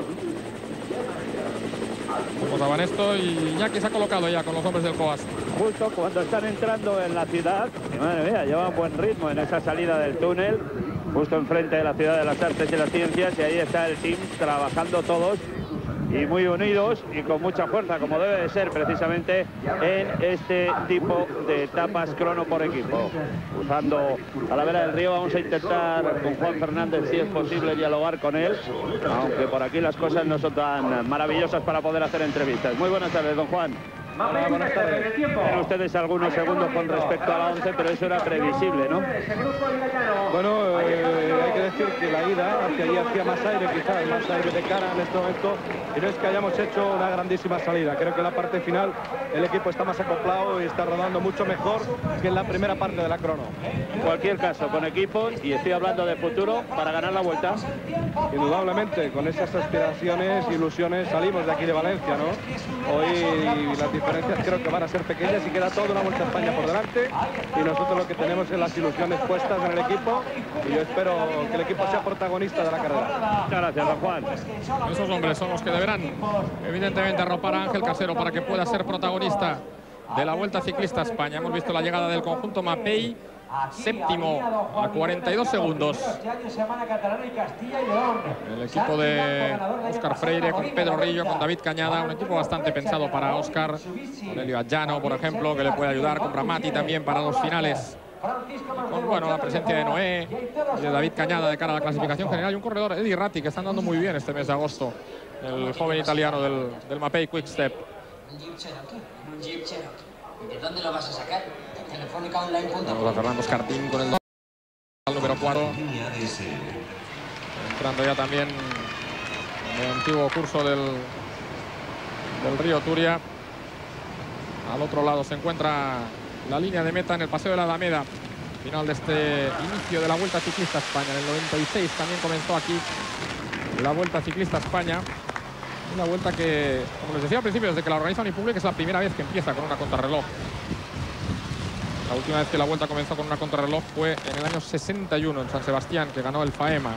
Vamos a Banesto, y Iñaki se ha colocado ya con los hombres del Coast. Justo cuando están entrando en la ciudad, y madre mía, llevan buen ritmo en esa salida del túnel, justo enfrente de la Ciudad de las Artes y las Ciencias, y ahí está el team trabajando todos y muy unidos y con mucha fuerza, como debe de ser precisamente en este tipo de etapas crono por equipo. Cruzando a la vera del río, vamos a intentar con Juan Fernández, si es posible, dialogar con él, aunque por aquí las cosas no son tan maravillosas para poder hacer entrevistas. Muy buenas tardes, don Juan. Hola, buenas tardes. Tienen ustedes algunos segundos con respecto a la 11, pero eso era previsible, ¿no? Bueno, hay que decir que la ida hacia allí hacía más aire, quizás más aire de cara en este momento, y no es que hayamos hecho una grandísima salida. Creo que en la parte final el equipo está más acoplado y está rodando mucho mejor que en la primera parte de la crono. En cualquier caso, con equipos, y estoy hablando de futuro, para ganar la Vuelta. Indudablemente, con esas aspiraciones e ilusiones salimos de aquí de Valencia, ¿no? Hoy las diferencias creo que van a ser pequeñas y queda toda una Vuelta a España por delante, y nosotros lo que tenemos es las ilusiones puestas en el equipo, y yo espero que el equipo sea protagonista de la carrera. Muchas gracias, don Juan. Esos hombres son los que deberán, evidentemente, arropar a Ángel Casero para que pueda ser protagonista de la Vuelta Ciclista a España. Hemos visto la llegada del conjunto Mapei, séptimo a 42 segundos. El equipo de Óscar Freire con Pedro Rillo, con David Cañada, un equipo bastante pensado para Óscar, con Elio Adjano, por ejemplo, que le puede ayudar, con Bramati también para los finales. Con, bueno, la presencia de Noé y de David Cañada de cara a la clasificación general, y un corredor, Eddie Ratti, que está andando muy bien este mes de agosto, el joven italiano del Mapei Quick Step. ¿De dónde lo vas a sacar? Vamos a Fernando Escartín con el número 4. Entrando ya también en el antiguo curso del río Turia. Al otro lado se encuentra la línea de meta en el Paseo de la Alameda. Final de este inicio de la Vuelta Ciclista a España. En el 96 también comenzó aquí la Vuelta Ciclista a España. Una vuelta que, como les decía al principio, desde que la organiza Unipublic es la primera vez que empieza con una contrarreloj. La última vez que la vuelta comenzó con una contrarreloj fue en el año 61 en San Sebastián, que ganó el FAEMA.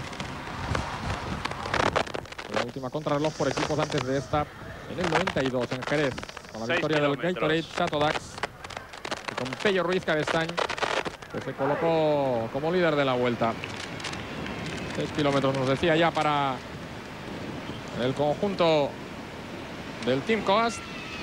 La última contrarreloj por equipos antes de esta en el 92 en Jerez, con la victoria del Gatorade Chateau d'Ax, y con Pello Ruiz Cabestany, que se colocó como líder de la vuelta. 6 kilómetros nos decía ya para el conjunto del Team Coast.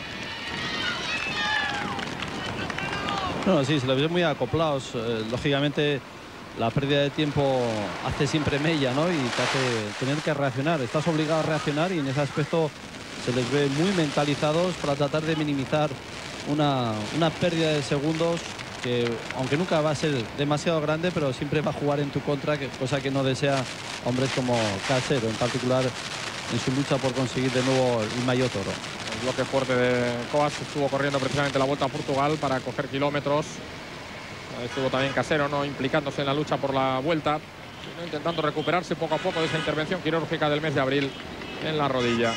No, sí, se los ve muy acoplados. Lógicamente, la pérdida de tiempo hace siempre mella, ¿no? Y te hace tener que reaccionar. Estás obligado a reaccionar, y en ese aspecto se les ve muy mentalizados para tratar de minimizar una pérdida de segundos que, aunque nunca va a ser demasiado grande, pero siempre va a jugar en tu contra, cosa que no desea hombres como Casero, en particular en su lucha por conseguir de nuevo el maillot oro. El bloque fuerte de Coas estuvo corriendo precisamente la Vuelta a Portugal para coger kilómetros. Estuvo también Casero, ¿no?, implicándose en la lucha por la Vuelta, ¿no?, intentando recuperarse poco a poco de esa intervención quirúrgica del mes de abril en la rodilla.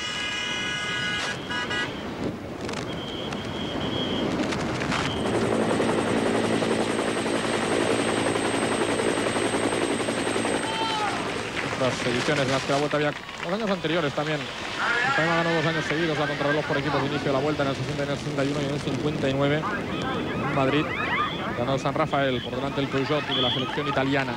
Otras ediciones en las que la Vuelta había, los años anteriores también, el FAEMA ganó 2 años seguidos la contrarreloj por equipos de inicio de la Vuelta, en el 60, en el 61 y en el 59 en Madrid. Ganó San Rafael por delante del Peugeot y de la selección italiana.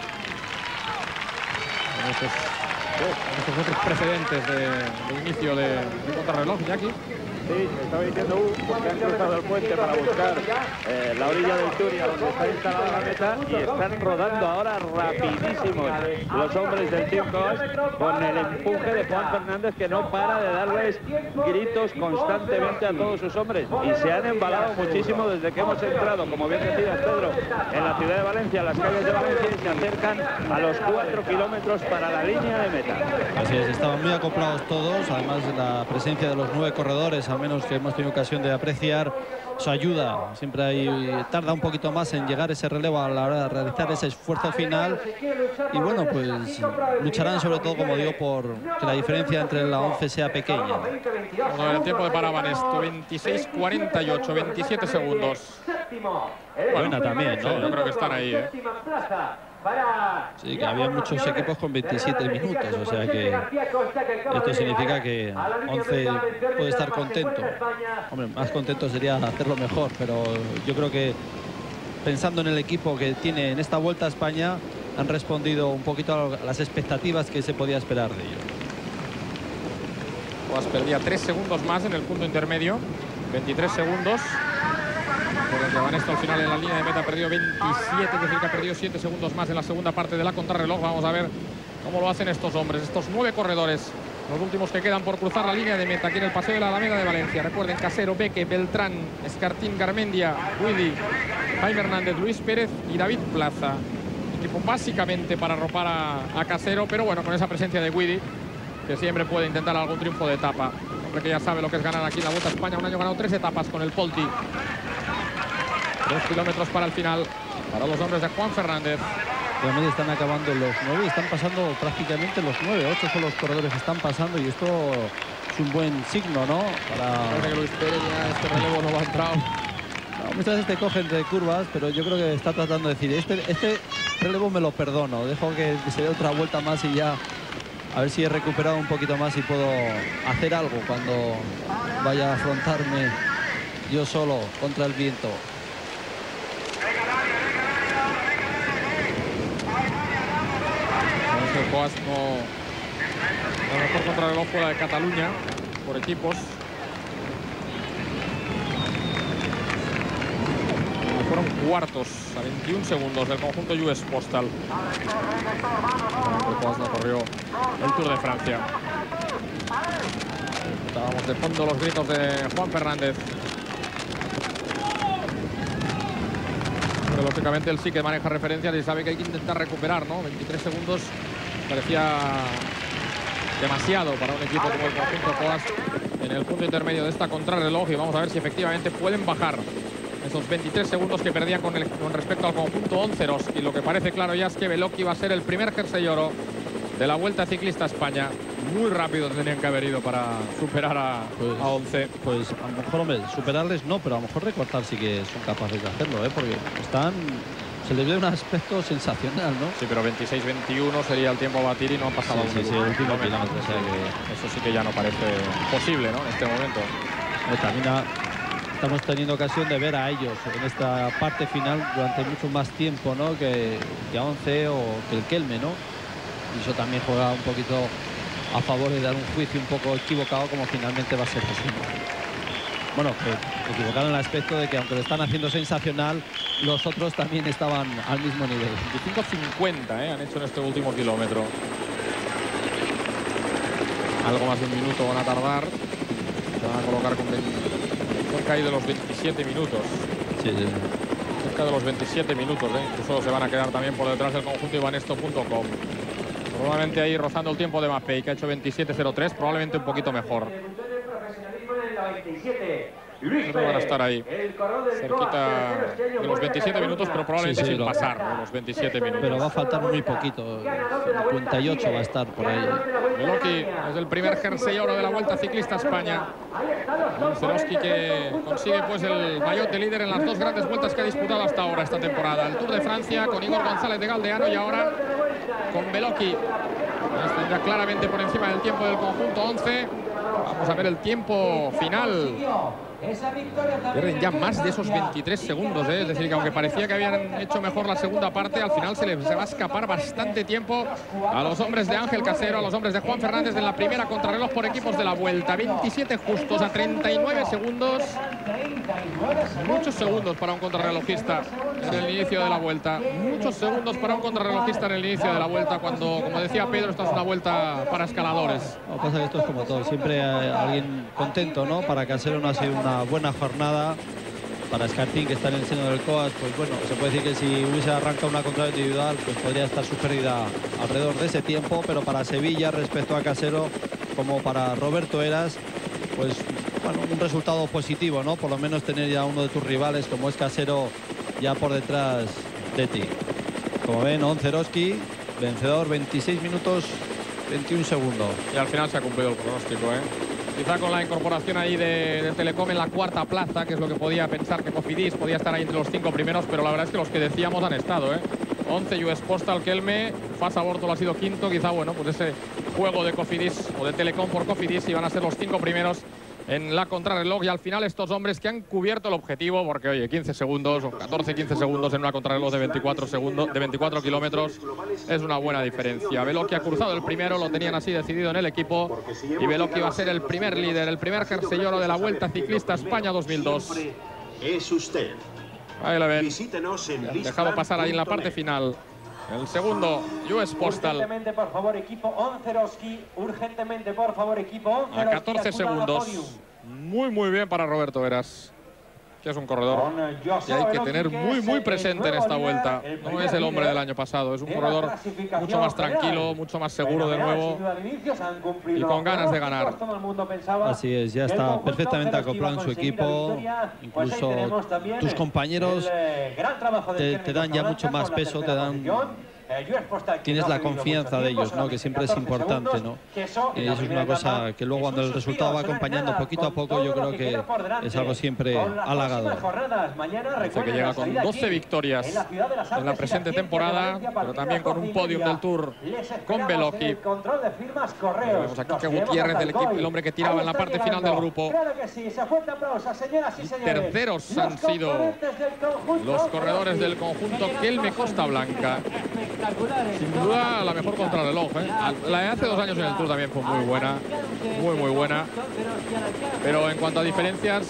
En estos otros precedentes de inicio de contrarreloj, Iñaki. Sí, estaba diciendo porque han cruzado el puente para buscar la orilla del Turia, donde está instalada la meta, y están rodando ahora rapidísimos los hombres del Team Coast, con el empuje de Juan Fernández, que no para de darles gritos constantemente a todos sus hombres, y se han embalado muchísimo desde que hemos entrado, como bien decías, Pedro, en la ciudad de Valencia, las calles de Valencia, y se acercan a los 4 kilómetros para la línea de meta. Así es, estaban muy acoplados todos, además de la presencia de los 9 corredores, al menos que hemos tenido ocasión de apreciar, su ayuda. Siempre tarda un poquito más en llegar ese relevo a la hora de realizar ese esfuerzo final, y bueno, pues lucharán sobre todo, como digo, por que la diferencia entre la 11 sea pequeña. Bueno, el tiempo de Paraban esto, 26:48, 27 segundos. Buena también, ¿no? Sí, yo creo que están ahí, ¿eh? Sí, que había muchos equipos con 27 minutos, o sea que esto significa que 11 puede estar contento. Hombre, más contento sería hacerlo mejor, pero yo creo que pensando en el equipo que tiene en esta Vuelta a España, han respondido un poquito a las expectativas que se podía esperar de ellos. Coas perdía 3 segundos más en el punto intermedio. 23 segundos. Porque Van Esto al final en la línea de meta perdió 27, es decir, que ha perdido 7 segundos más en la segunda parte de la contrarreloj. Vamos a ver cómo lo hacen estos hombres, estos 9 corredores. Los últimos que quedan por cruzar la línea de meta aquí en el Paseo de la Alameda de Valencia. Recuerden, Casero, Beque, Beltrán, Escartín, Garmendia, Guidi, Jaime Hernández, Luis Pérez y David Plaza. Equipo básicamente para arropar a Casero, pero bueno, con esa presencia de Guidi, que siempre puede intentar algún triunfo de etapa. Hombre que ya sabe lo que es ganar aquí en la Vuelta a España. Un año ganado 3 etapas con el Polti. 2 kilómetros para el final, para los hombres de Juan Fernández. Realmente están acabando los 9, están pasando prácticamente los 9, 8 son los corredores que están pasando y esto es un buen signo, ¿no? Parece que Luis Pérez ya este relevo no va a entrar. No, muchas veces te cogen de curvas, pero yo creo que está tratando de decir, este relevo me lo perdono, dejo que se dé otra vuelta más y ya a ver si he recuperado un poquito más y puedo hacer algo cuando vaya a afrontarme yo solo contra el viento. Coas la mejor contrarreloj fuera de Cataluña por equipos. Fueron cuartos a 21 segundos del conjunto US Postal. Coas no corrió el Tour de Francia. Estábamos de fondo los gritos de Juan Fernández. Pero lógicamente él sí que maneja referencias y sabe que hay que intentar recuperar, ¿no? 23 segundos parecía demasiado para un equipo como el conjunto Coas en el punto intermedio de esta contrarreloj, y vamos a ver si efectivamente pueden bajar esos 23 segundos que perdían con respecto al conjunto Onceros. Y lo que parece claro ya es que Beloki va a ser el primer jersey oro de la Vuelta Ciclista a España. Muy rápido tenían que haber ido para superar a 11. Pues a lo mejor, hombre, superarles no, pero a lo mejor recortar sí que son capaces de hacerlo, porque se les ve un aspecto sensacional, ¿no? Sí, pero 26-21 sería el tiempo a batir y no han pasado el último kilómetro. O sea que eso sí que ya no parece posible, ¿no? En este momento. También estamos teniendo ocasión de ver a ellos en esta parte final durante mucho más tiempo, ¿no? que a 11 o que el Kelme, ¿no? Y eso también juega un poquito a favor de dar un juicio un poco equivocado, como finalmente va a ser posible. Bueno, equivocado en el aspecto de que aunque lo están haciendo sensacional, los otros también estaban al mismo nivel. 25.50 han hecho en este último kilómetro. Algo más de un minuto van a tardar. Se van a colocar con cerca ahí de los 27 minutos. Sí. Cerca de los 27 minutos, Incluso se van a quedar también por detrás del conjunto ivanesto.com. Probablemente ahí rozando el tiempo de Mapei, que ha hecho 27.03, probablemente un poquito mejor. Creo que van a estar ahí, cerquita de los 27 minutos, pero probablemente sin pasar los 27 minutos. Pero va a faltar muy poquito, 58 va a estar por ahí. Beloki es el primer jersey oro de la Vuelta Ciclista a España. Zeroski, que consigue pues el maillot de líder en las 2 grandes vueltas que ha disputado hasta ahora esta temporada. El Tour de Francia con Igor González de Galdeano y ahora con Beloki. Está ya claramente por encima del tiempo del conjunto 11. Vamos a ver el tiempo final. Pierden ya más de esos 23 segundos, Es decir, que aunque parecía que habían hecho mejor la segunda parte, al final se va a escapar bastante tiempo a los hombres de Ángel Casero, a los hombres de Juan Fernández en la primera contrarreloj por equipos de la Vuelta. 27 justos a 39 segundos. Muchos segundos para un contrarrelojista en el inicio de la Vuelta. Muchos segundos para un contrarrelojista en el inicio de la Vuelta, cuando, como decía Pedro, esta es una vuelta para escaladores. Lo que pasa es que esto es como todo, siempre hay alguien contento, ¿no? Para Casero no ha sido una buena jornada. Para Escartín, que está en el seno del Coas, pues bueno, se puede decir que si hubiese arrancado una contrarreloj individual, pues podría estar su pérdida alrededor de ese tiempo, pero para Sevilla, respecto a Casero, como para Roberto Heras, pues bueno, un resultado positivo, ¿no? Por lo menos tener ya uno de tus rivales, como es Casero, ya por detrás de ti. Como ven, Onceroski, vencedor, 26 minutos, 21 segundos. Y al final se ha cumplido el pronóstico, Quizá con la incorporación ahí de Telecom en la cuarta plaza, que es lo que podía pensar que Cofidis podía estar ahí entre los 5 primeros, pero la verdad es que los que decíamos han estado, 11 US Postal, Kelme, Fasa Bortolo ha sido quinto, quizá, bueno, pues ese juego de Cofidis o de Telecom por Cofidis iban a ser los 5 primeros en la contrarreloj, y al final estos hombres que han cubierto el objetivo, porque oye, 15 segundos o 14-15 segundos en una contrarreloj de 24 kilómetros es una buena diferencia. Beloki ha cruzado el primero, lo tenían así decidido en el equipo, y Beloki va a ser el primer líder, el primer jersey oro de la Vuelta Ciclista España 2002. Es usted. Ahí lo ven, Visítenos en dejado pasar ahí en la parte final. El segundo, US Postal. Urgentemente, por favor, equipo Onceroski. Urgentemente, por favor, equipo Onceroski. A 14 segundos. Muy bien para Roberto Heras, que es un corredor que hay que tener muy presente en esta vuelta. No es el hombre del año pasado, es un corredor mucho más tranquilo, mucho más seguro de nuevo y con ganas de ganar. Así es, ya está perfectamente acoplado en su equipo. Incluso tus compañeros te dan ya mucho más peso, tienes la confianza de ellos, ¿no? Que siempre es importante, ¿no? Y eso es una cosa que luego cuando el resultado va acompañando poquito a poco, yo creo que es algo siempre halagador. Dice que llega con 12 victorias en la presente temporada, pero también con un podium del Tour con Beloki. Vemos aquí que Gutiérrez, el hombre que tiraba en la parte final del grupo. Terceros han sido los corredores del conjunto Kelme Costa Blanca. Sin duda la mejor contrarreloj, ¿eh? La de hace 2 años en el Tour también fue muy buena, muy buena. Pero en cuanto a diferencias,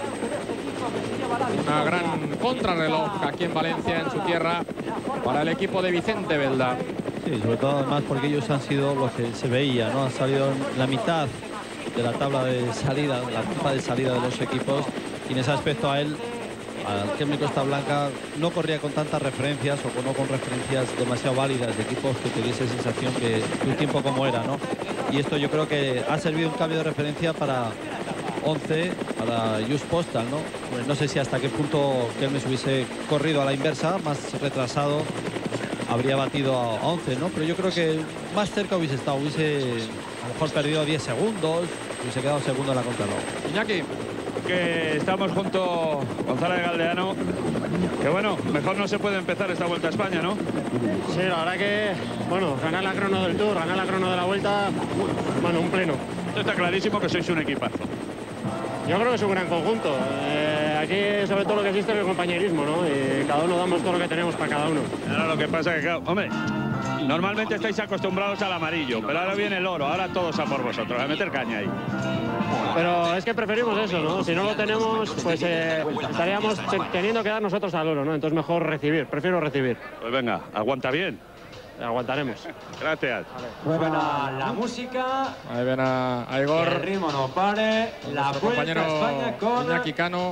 una gran contrarreloj aquí en Valencia, en su tierra, para el equipo de Vicente Belda. Sí, sobre todo además porque ellos han sido los que se veía, ¿no? Han salido en la mitad de la tabla de salida, la etapa de salida de los equipos, y en ese aspecto a él, al Kelme Costa Blanca, no corría con tantas referencias o no con referencias demasiado válidas de equipos que te diese sensación que un tiempo como era, ¿no? Y esto yo creo que ha servido un cambio de referencia para 11, para US Postal, ¿no? Pues no sé si hasta qué punto Kelme se hubiese corrido a la inversa, más retrasado, habría batido a 11, ¿no? Pero yo creo que más cerca hubiese estado, hubiese a lo mejor perdido 10 segundos, hubiese quedado segundo en la contrarreloj. Iñaki. Que estamos junto a Gonzalo de Galdeano, que bueno, mejor no se puede empezar esta Vuelta a España, ¿no? Sí, la verdad que, bueno, ganar la crono del Tour, ganar la crono de la Vuelta, bueno, un pleno. Esto está clarísimo que sois un equipazo. Yo creo que es un gran conjunto. Aquí sobre todo lo que existe es el compañerismo, ¿no? Y cada uno damos todo lo que tenemos para cada uno. Ahora lo que pasa es que, hombre, normalmente estáis acostumbrados al amarillo, pero ahora viene el oro, ahora todos a por vosotros, a meter caña ahí. Pero es que preferimos eso, ¿no? Si no lo tenemos, pues estaríamos teniendo que dar nosotros al oro, ¿no? Entonces mejor recibir, prefiero recibir. Pues venga, aguanta bien. Aguantaremos. Gracias. Suena la música. Ahí ven a Igor. El ritmo no pare. La Vuelta a España con Iñaki Cano.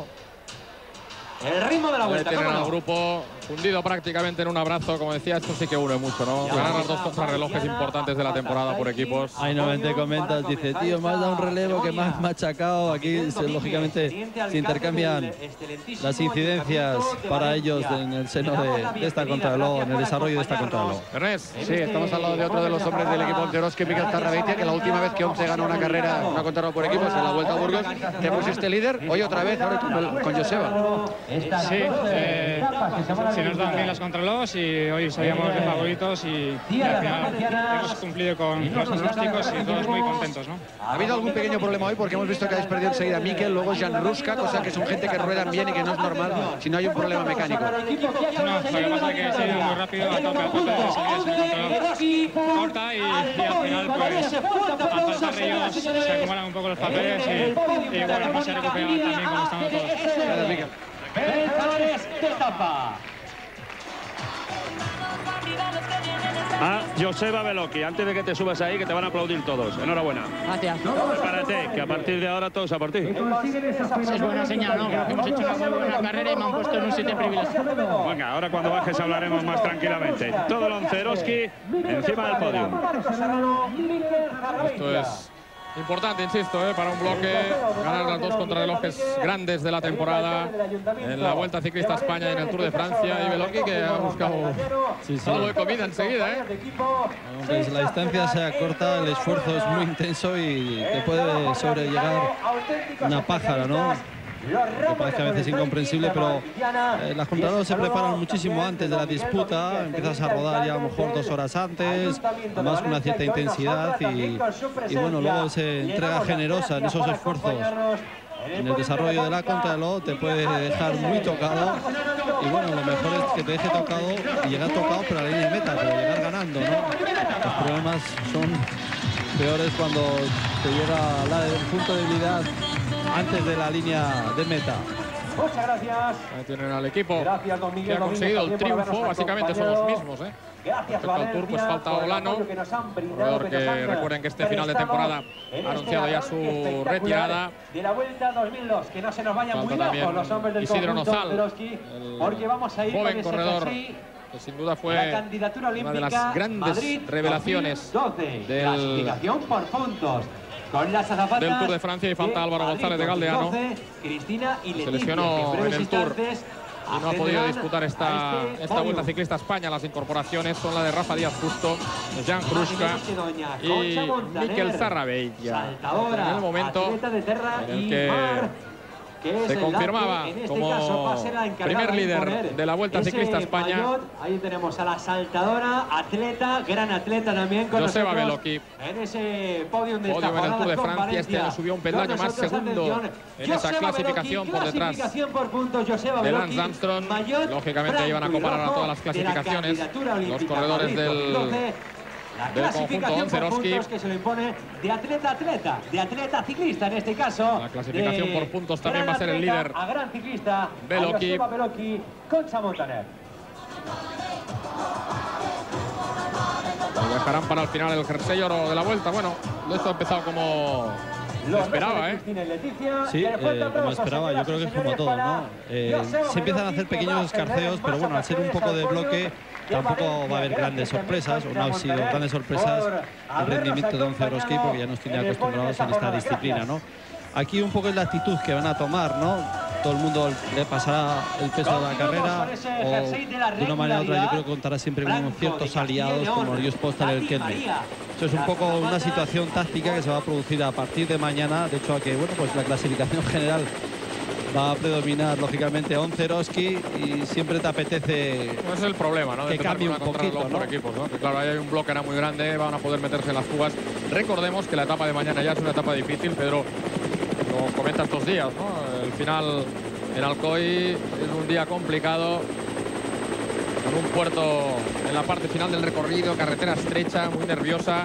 el ritmo de la Vuelta. Tienen al grupo fundido prácticamente en un abrazo. Como decía, esto sí que une mucho, ¿no? Ganar los 2 contrarrelojes importantes de la temporada por equipos. Ahí nuevamente comentas, dice, tío, me has dado un relevo que me has machacado. Aquí, lógicamente, se intercambian las incidencias para ellos en el seno de esta contrarreloj, en el desarrollo de esta contrarreloj. Ernest. Sí, estamos al lado de otro de los hombres del equipo Onceroski, Miquel Tarrabeitia, que la última vez que Once ganó una carrera, una contrarreloj por equipos en la Vuelta a Burgos, que pusiste líder, hoy otra vez, ahora con Joseba. Sí, se nos dan bien las contrarrelojes y hoy sabíamos de favoritos y al final hemos cumplido con los pronósticos y todos muy contentos, ¿no? Ha habido algún pequeño problema hoy porque hemos visto que habéis perdido enseguida Miquel, luego Jan Ruska, cosa que son gente que ruedan bien y que no es normal si no hay un problema mecánico. No, lo que pasa es que se ha ido muy rápido, a tope de salidas en el contrarreloj corta y al final pues al faltar de ellos se acumulan un poco los papeles y bueno, no se recuperan también como estamos todos. Gracias, Miquel. Vencedores de etapa. Joseba Beloki, antes de que te subas ahí, que te van a aplaudir todos. Enhorabuena. Gracias. Prepárate, que a partir de ahora todos a por ti. Es buena señal, ¿no? Creo que hemos hecho una muy buena carrera y me han puesto en un sitio privilegiado. Venga, ahora cuando bajes hablaremos más tranquilamente. Todo el Onceroski encima del podio. Esto es importante, insisto, para un bloque, ganar las 2 contrarrelojes grandes de la temporada en la Vuelta Ciclista España y en el Tour de Francia. Y Beloki, que ha buscado algo de comida enseguida, Pues la distancia sea corta, el esfuerzo es muy intenso y te puede sobrellegar una pájara, ¿no? Me parece a veces incomprensible, pero las contrarreloj se preparan muchísimo antes de la disputa. Empiezas a rodar ya a lo mejor 2 horas antes, además con una cierta intensidad y bueno, luego se entrega generosa en esos esfuerzos. En el desarrollo de la contrarreloj te puede dejar muy tocado y bueno, lo mejor es que te deje tocado y llegar tocado pero a la línea de meta, pero llegar ganando, ¿no? Los problemas son peores cuando te llega el punto de debilidad antes de la línea de meta. Muchas gracias. Ahí tienen al equipo que ha conseguido el triunfo, básicamente son los mismos, ¿eh? Respecto al Tour, pues falta Olano, corredor que recuerden que este final de temporada ha anunciado ya su retirada. De la Vuelta 2002, que no se nos vayan muy lejos los hombres del Isidro Nozal, porque vamos a ir joven corredor que sin duda fue una de las grandes revelaciones clasificación por puntos. Con las azafatas del Tour de Francia, y falta Álvaro González de Galdeano, Cristina y se lesionó en el Tour y no ha podido disputar esta Vuelta Ciclista a España. Las incorporaciones son la de Rafa Díaz Justo, Jan Kruska y Mikel Zarrabella. En el momento en el que se confirmaba como primer líder de la Vuelta Ciclista a España. Ahí tenemos a la saltadora, atleta, gran atleta también con Joseba Bellocchi. En ese podio de en el Tour de Francia, este año subió un peldaño más, segundo en esa clasificación por detrás de Lance Armstrong. Lógicamente iban a comparar a todas las clasificaciones los corredores del conjunto Oncerovsky, que se lo impone de atleta a atleta, de atleta a ciclista en este caso. La clasificación por puntos también va a ser el líder a gran ciclista Bellocchi. Concha Montaner. Lo dejarán para el final el jersey oro de la Vuelta. Bueno, esto ha empezado como se esperaba, ¿eh? Sí, como esperaba, yo creo que es como todo, ¿no? Se empiezan a hacer pequeños escarceos, pero bueno, al ser un poco de bloque tampoco va a haber grandes sorpresas, o no han sido grandes sorpresas el rendimiento de Oncerovsky, porque ya nos tiene acostumbrados en esta disciplina, ¿no? Aquí un poco es la actitud que van a tomar, ¿no? Todo el mundo le pasará el peso de la carrera, o de una manera u otra yo creo que contará siempre con ciertos aliados como el Just Postal y el Kelme. Esto es un poco una situación táctica que se va a producir a partir de mañana, de hecho a que bueno, pues la clasificación general va a predominar lógicamente Oncerovsky y siempre te apetece es el problema, ¿no? que cambie un poquito, ¿no? Por equipos, ¿no? Que claro, ahí hay un bloque muy grande, van a poder meterse en las fugas. Recordemos que la etapa de mañana ya es una etapa difícil, Pedro lo comenta estos días, ¿no? El final en Alcoy es un día complicado, con un puerto en la parte final del recorrido, carretera estrecha, muy nerviosa,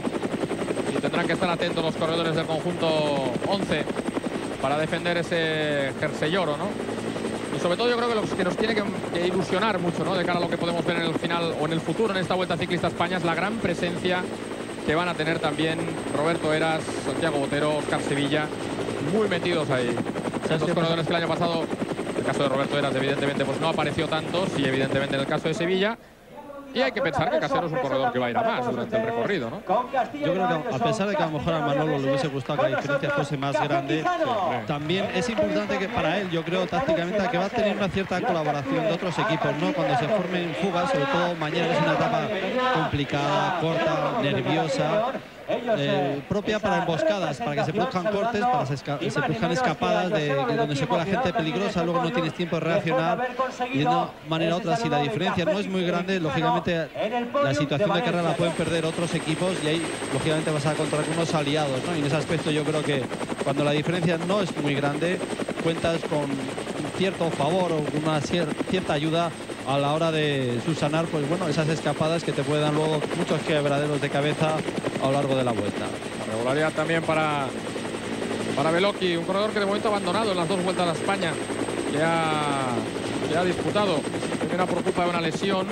y tendrán que estar atentos los corredores del conjunto 11 para defender ese jersey oro, ¿no? Y sobre todo yo creo que lo que nos tiene que ilusionar mucho, ¿no? De cara a lo que podemos ver en el final o en el futuro en esta Vuelta Ciclista a España es la gran presencia que van a tener también Roberto Heras, Santiago Botero, Oscar Sevilla, muy metidos ahí. Estos corredores que el año pasado, en el caso de Roberto Heras evidentemente pues no apareció tanto, sí evidentemente en el caso de Sevilla. Y hay que pensar que Casero es un corredor que va a ir a más durante el recorrido, ¿no? Yo creo que a pesar de que a lo mejor a Manolo le hubiese gustado que la diferencia fuese más grande, también es importante que para él, yo creo tácticamente, que va a tener una cierta colaboración de otros equipos, ¿no? Cuando se formen fugas, sobre todo mañana es una etapa complicada, corta, nerviosa. Propia para emboscadas, para que se produzcan cortes, para que se produzcan escapadas de donde se cuela gente peligrosa, luego no tienes tiempo de reaccionar y de una manera u otra, si la diferencia no es muy grande, lógicamente la situación de carrera la pueden perder otros equipos y ahí lógicamente vas a encontrar con unos aliados, ¿no? Y en ese aspecto yo creo que cuando la diferencia no es muy grande, cuentas con cierto favor o una cierta ayuda a la hora de subsanar, pues bueno, esas escapadas que te pueden dar luego muchos quebraderos de cabeza a lo largo de la vuelta. Regularidad también para Bellocchi, un corredor que de momento ha abandonado en las 2 vueltas a España que ha disputado. Primera por culpa de una lesión,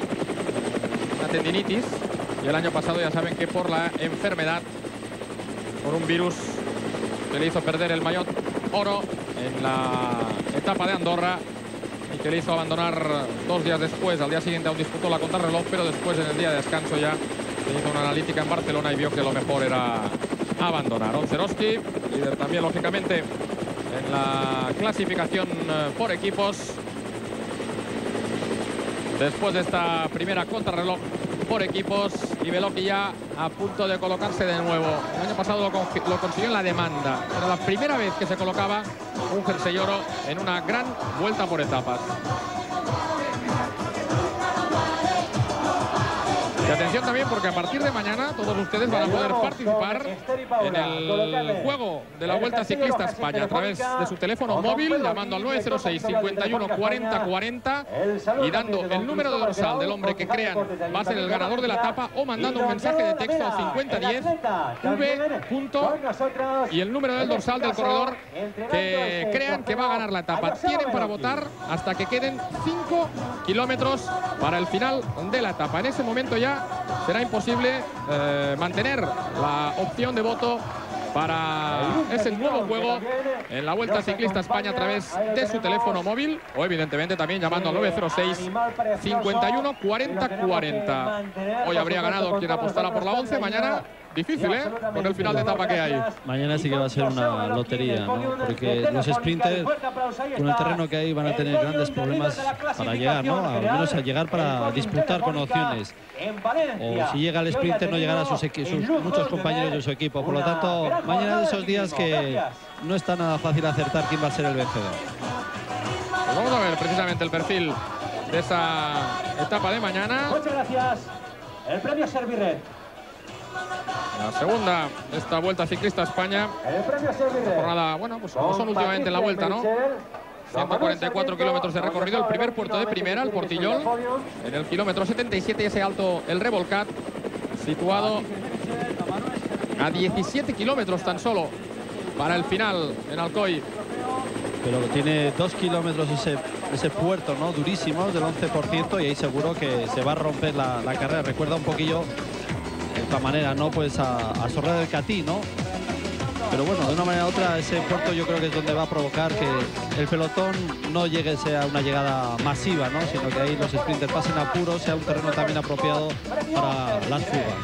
una tendinitis, y el año pasado ya saben que por la enfermedad, por un virus que le hizo perder el maillot oro en la etapa de Andorra y que le hizo abandonar 2 días después. Al día siguiente aún disputó la contrarreloj, pero después en el día de descanso ya se hizo una analítica en Barcelona y vio que lo mejor era abandonar. Oncerovsky, líder también lógicamente en la clasificación por equipos. Después de esta primera contrarreloj por equipos y Beloki ya a punto de colocarse de nuevo. El año pasado lo consiguió en la demanda. Era la primera vez que se colocaba un jersey oro en una gran vuelta por etapas. Y atención también porque a partir de mañana todos ustedes van a poder participar en el juego de la Vuelta Ciclista España a través de su teléfono móvil, llamando al 906 51 40 40 y dando el número de dorsal del hombre que crean va a ser el ganador de la etapa, o mandando un mensaje de texto al 5010 V. y el número del dorsal del corredor que crean que va a ganar la etapa. Tienen para votar hasta que queden 5 kilómetros para el final de la etapa. En ese momento ya será imposible mantener la opción de voto para ese nuevo juego en la Vuelta Ciclista España a través de su teléfono móvil, o evidentemente también llamando al 906 51 40 40. Hoy habría ganado quien apostara por la 11, mañana difícil, con el final de etapa que hay. Mañana sí que va a ser una lotería, ¿no? Porque los sprinters, con el terreno que hay, van a tener grandes problemas para llegar, ¿no? Al menos a llegar para disputar con opciones. O si llega el sprinter, no llegará a sus muchos compañeros de su equipo. Por lo tanto, mañana es de esos días que no está nada fácil acertar quién va a ser el vencedor. Pues vamos a ver precisamente el perfil de esa etapa de mañana. Muchas gracias. El premio Servirred. La segunda de esta Vuelta Ciclista España. Jornada, bueno, pues como son últimamente en la Vuelta, ¿no? 144 kilómetros de recorrido. El primer puerto de primera, el Portillol, en el kilómetro 77, ese alto, el Revolcat, situado a 17 kilómetros tan solo para el final en Alcoy. Pero tiene 2 kilómetros ese puerto, ¿no? Durísimo, del 11%, y ahí seguro que se va a romper la carrera. Recuerda un poquillo, de esta manera, ¿no? Pues a Sorrera del Catí, ¿no? Pero bueno, de una manera u otra, ese puerto yo creo que es donde va a provocar que el pelotón no llegue a una llegada masiva, ¿no? Sino que ahí los sprinters pasen apuros, sea un terreno también apropiado para las fugas.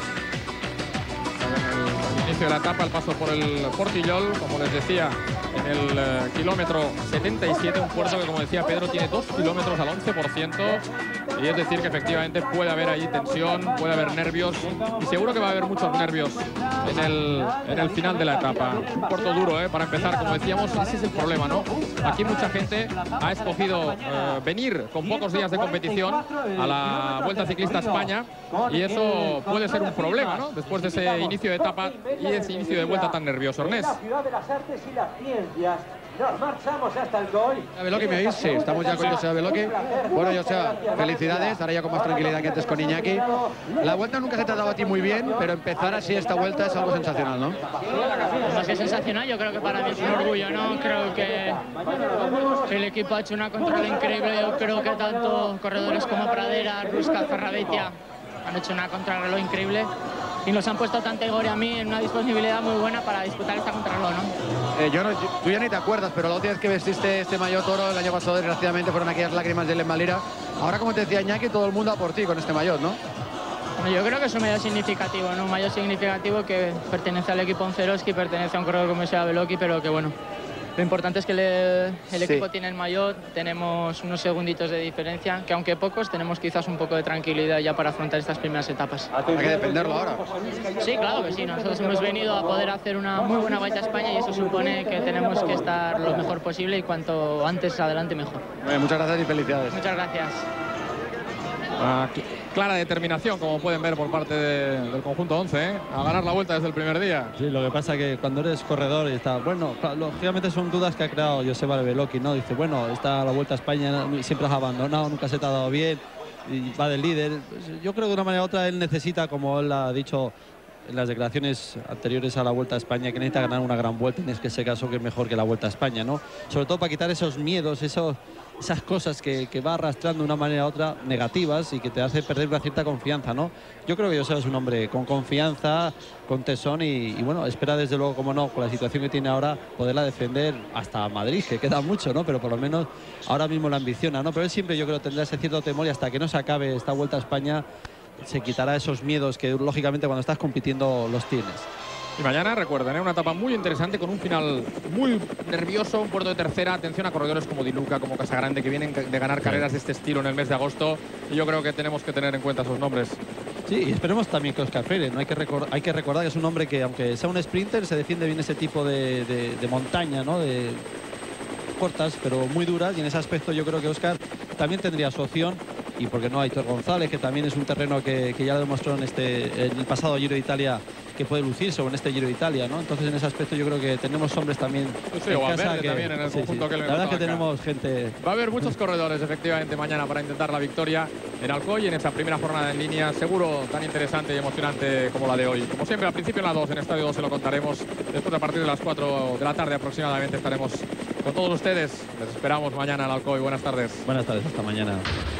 El inicio de la etapa, el paso por el Portillol, como les decía, en el kilómetro 77, un puerto que, como decía Pedro, tiene 2 kilómetros al 11%, y es decir que efectivamente puede haber ahí tensión, puede haber nervios, y seguro que va a haber muchos nervios en el final de la etapa. Un puerto duro, para empezar, como decíamos, ese es el problema, ¿no? Aquí mucha gente ha escogido venir con pocos días de competición a la Vuelta Ciclista España, y eso puede ser un problema, ¿no? Después de ese inicio de etapa y ese inicio de vuelta tan nervioso. Ernest. La ciudad de las artes y las ciencias. Nos marchamos hasta el Alcoy. Beloki, ¿me oís? Sí, estamos ya con Joseba Beloki. Bueno, Joseba, felicidades. Ahora ya con más tranquilidad que antes con Iñaki. La vuelta nunca se te ha dado a ti muy bien, pero empezar así esta vuelta es algo sensacional, ¿no? Más que sensacional, yo creo que para mí es un orgullo, ¿no? Creo que el equipo ha hecho una control increíble. Yo creo que tanto corredores como Pradera, Rusca, Ferrabetia han hecho una contrarreloj increíble y nos han puesto tanta categoría a mí en una disponibilidad muy buena para disputar esta contrarreloj, ¿no? Tú ya ni te acuerdas, pero la última vez que vestiste este maillot toro el año pasado, desgraciadamente, fueron aquellas lágrimas de Lembalira. Ahora, como te decía Iñaki, todo el mundo a por ti con este maillot, ¿no? Bueno, yo creo que es un maillot significativo, ¿no? Un maillot significativo que pertenece al equipo Onceroski, pertenece a un corredor como Joseba Beloki, pero que bueno, lo importante es que el equipo tiene el maillot, tenemos unos segunditos de diferencia, que aunque pocos, tenemos quizás un poco de tranquilidad ya para afrontar estas primeras etapas. Hay que dependerlo ahora. Sí, claro que sí. Nosotros hemos venido a poder hacer una muy buena Vuelta a España y eso supone que tenemos que estar lo mejor posible y cuanto antes adelante mejor. Muchas gracias y felicidades. Muchas gracias. Clara determinación, como pueden ver, por parte del conjunto 11, a ganar la vuelta desde el primer día. Sí, lo que pasa es que cuando eres corredor y está, bueno, lógicamente son dudas que ha creado Joseba Beloki, ¿no? Dice, bueno, está la Vuelta a España, siempre has abandonado, nunca se te ha dado bien y va del líder. Pues yo creo que de una manera u otra él necesita, como él ha dicho en las declaraciones anteriores a la Vuelta a España, que necesita ganar una gran vuelta, en ese caso que es mejor que la Vuelta a España, ¿no? Sobre todo para quitar esos miedos, esas cosas que va arrastrando de una manera u otra negativas y que te hace perder una cierta confianza, ¿no? Yo creo que Joseba es un hombre con confianza, con tesón y bueno, espera desde luego, como no, con la situación que tiene ahora, poderla defender hasta Madrid, que queda mucho, ¿no? Pero por lo menos ahora mismo la ambiciona, ¿no? Pero él siempre, yo creo, tendrá ese cierto temor y hasta que no se acabe esta Vuelta a España se quitará esos miedos que lógicamente cuando estás compitiendo los tienes. Y mañana, recuerden, una etapa muy interesante con un final muy nervioso, un puerto de tercera. Atención a corredores como Di Luca, como Casagrande, que vienen de ganar carreras de este estilo en el mes de agosto. Y yo creo que tenemos que tener en cuenta esos nombres. Sí, y esperemos también que Óscar Freire, ¿no? Hay que recordar que es un hombre que, aunque sea un sprinter, se defiende bien ese tipo de montaña, ¿no? De cortas, pero muy duras, y en ese aspecto yo creo que Óscar también tendría su opción. Y porque no, Aitor González, que también es un terreno que ya lo demostró en el pasado Giro de Italia, que puede lucirse, o en este Giro de Italia, ¿no? Entonces en ese aspecto yo creo que tenemos hombres también en casa que, también en el conjunto que le la verdad es que tenemos gente. Va a haber muchos corredores efectivamente mañana para intentar la victoria en Alcoy en esa primera jornada en línea, seguro tan interesante y emocionante como la de hoy. Como siempre, al principio en la 2, en Estadio 2 se lo contaremos. Después, a partir de las 4 de la tarde aproximadamente, estaremos con todos ustedes. Les esperamos mañana en Alcoy. Buenas tardes. Buenas tardes, hasta mañana.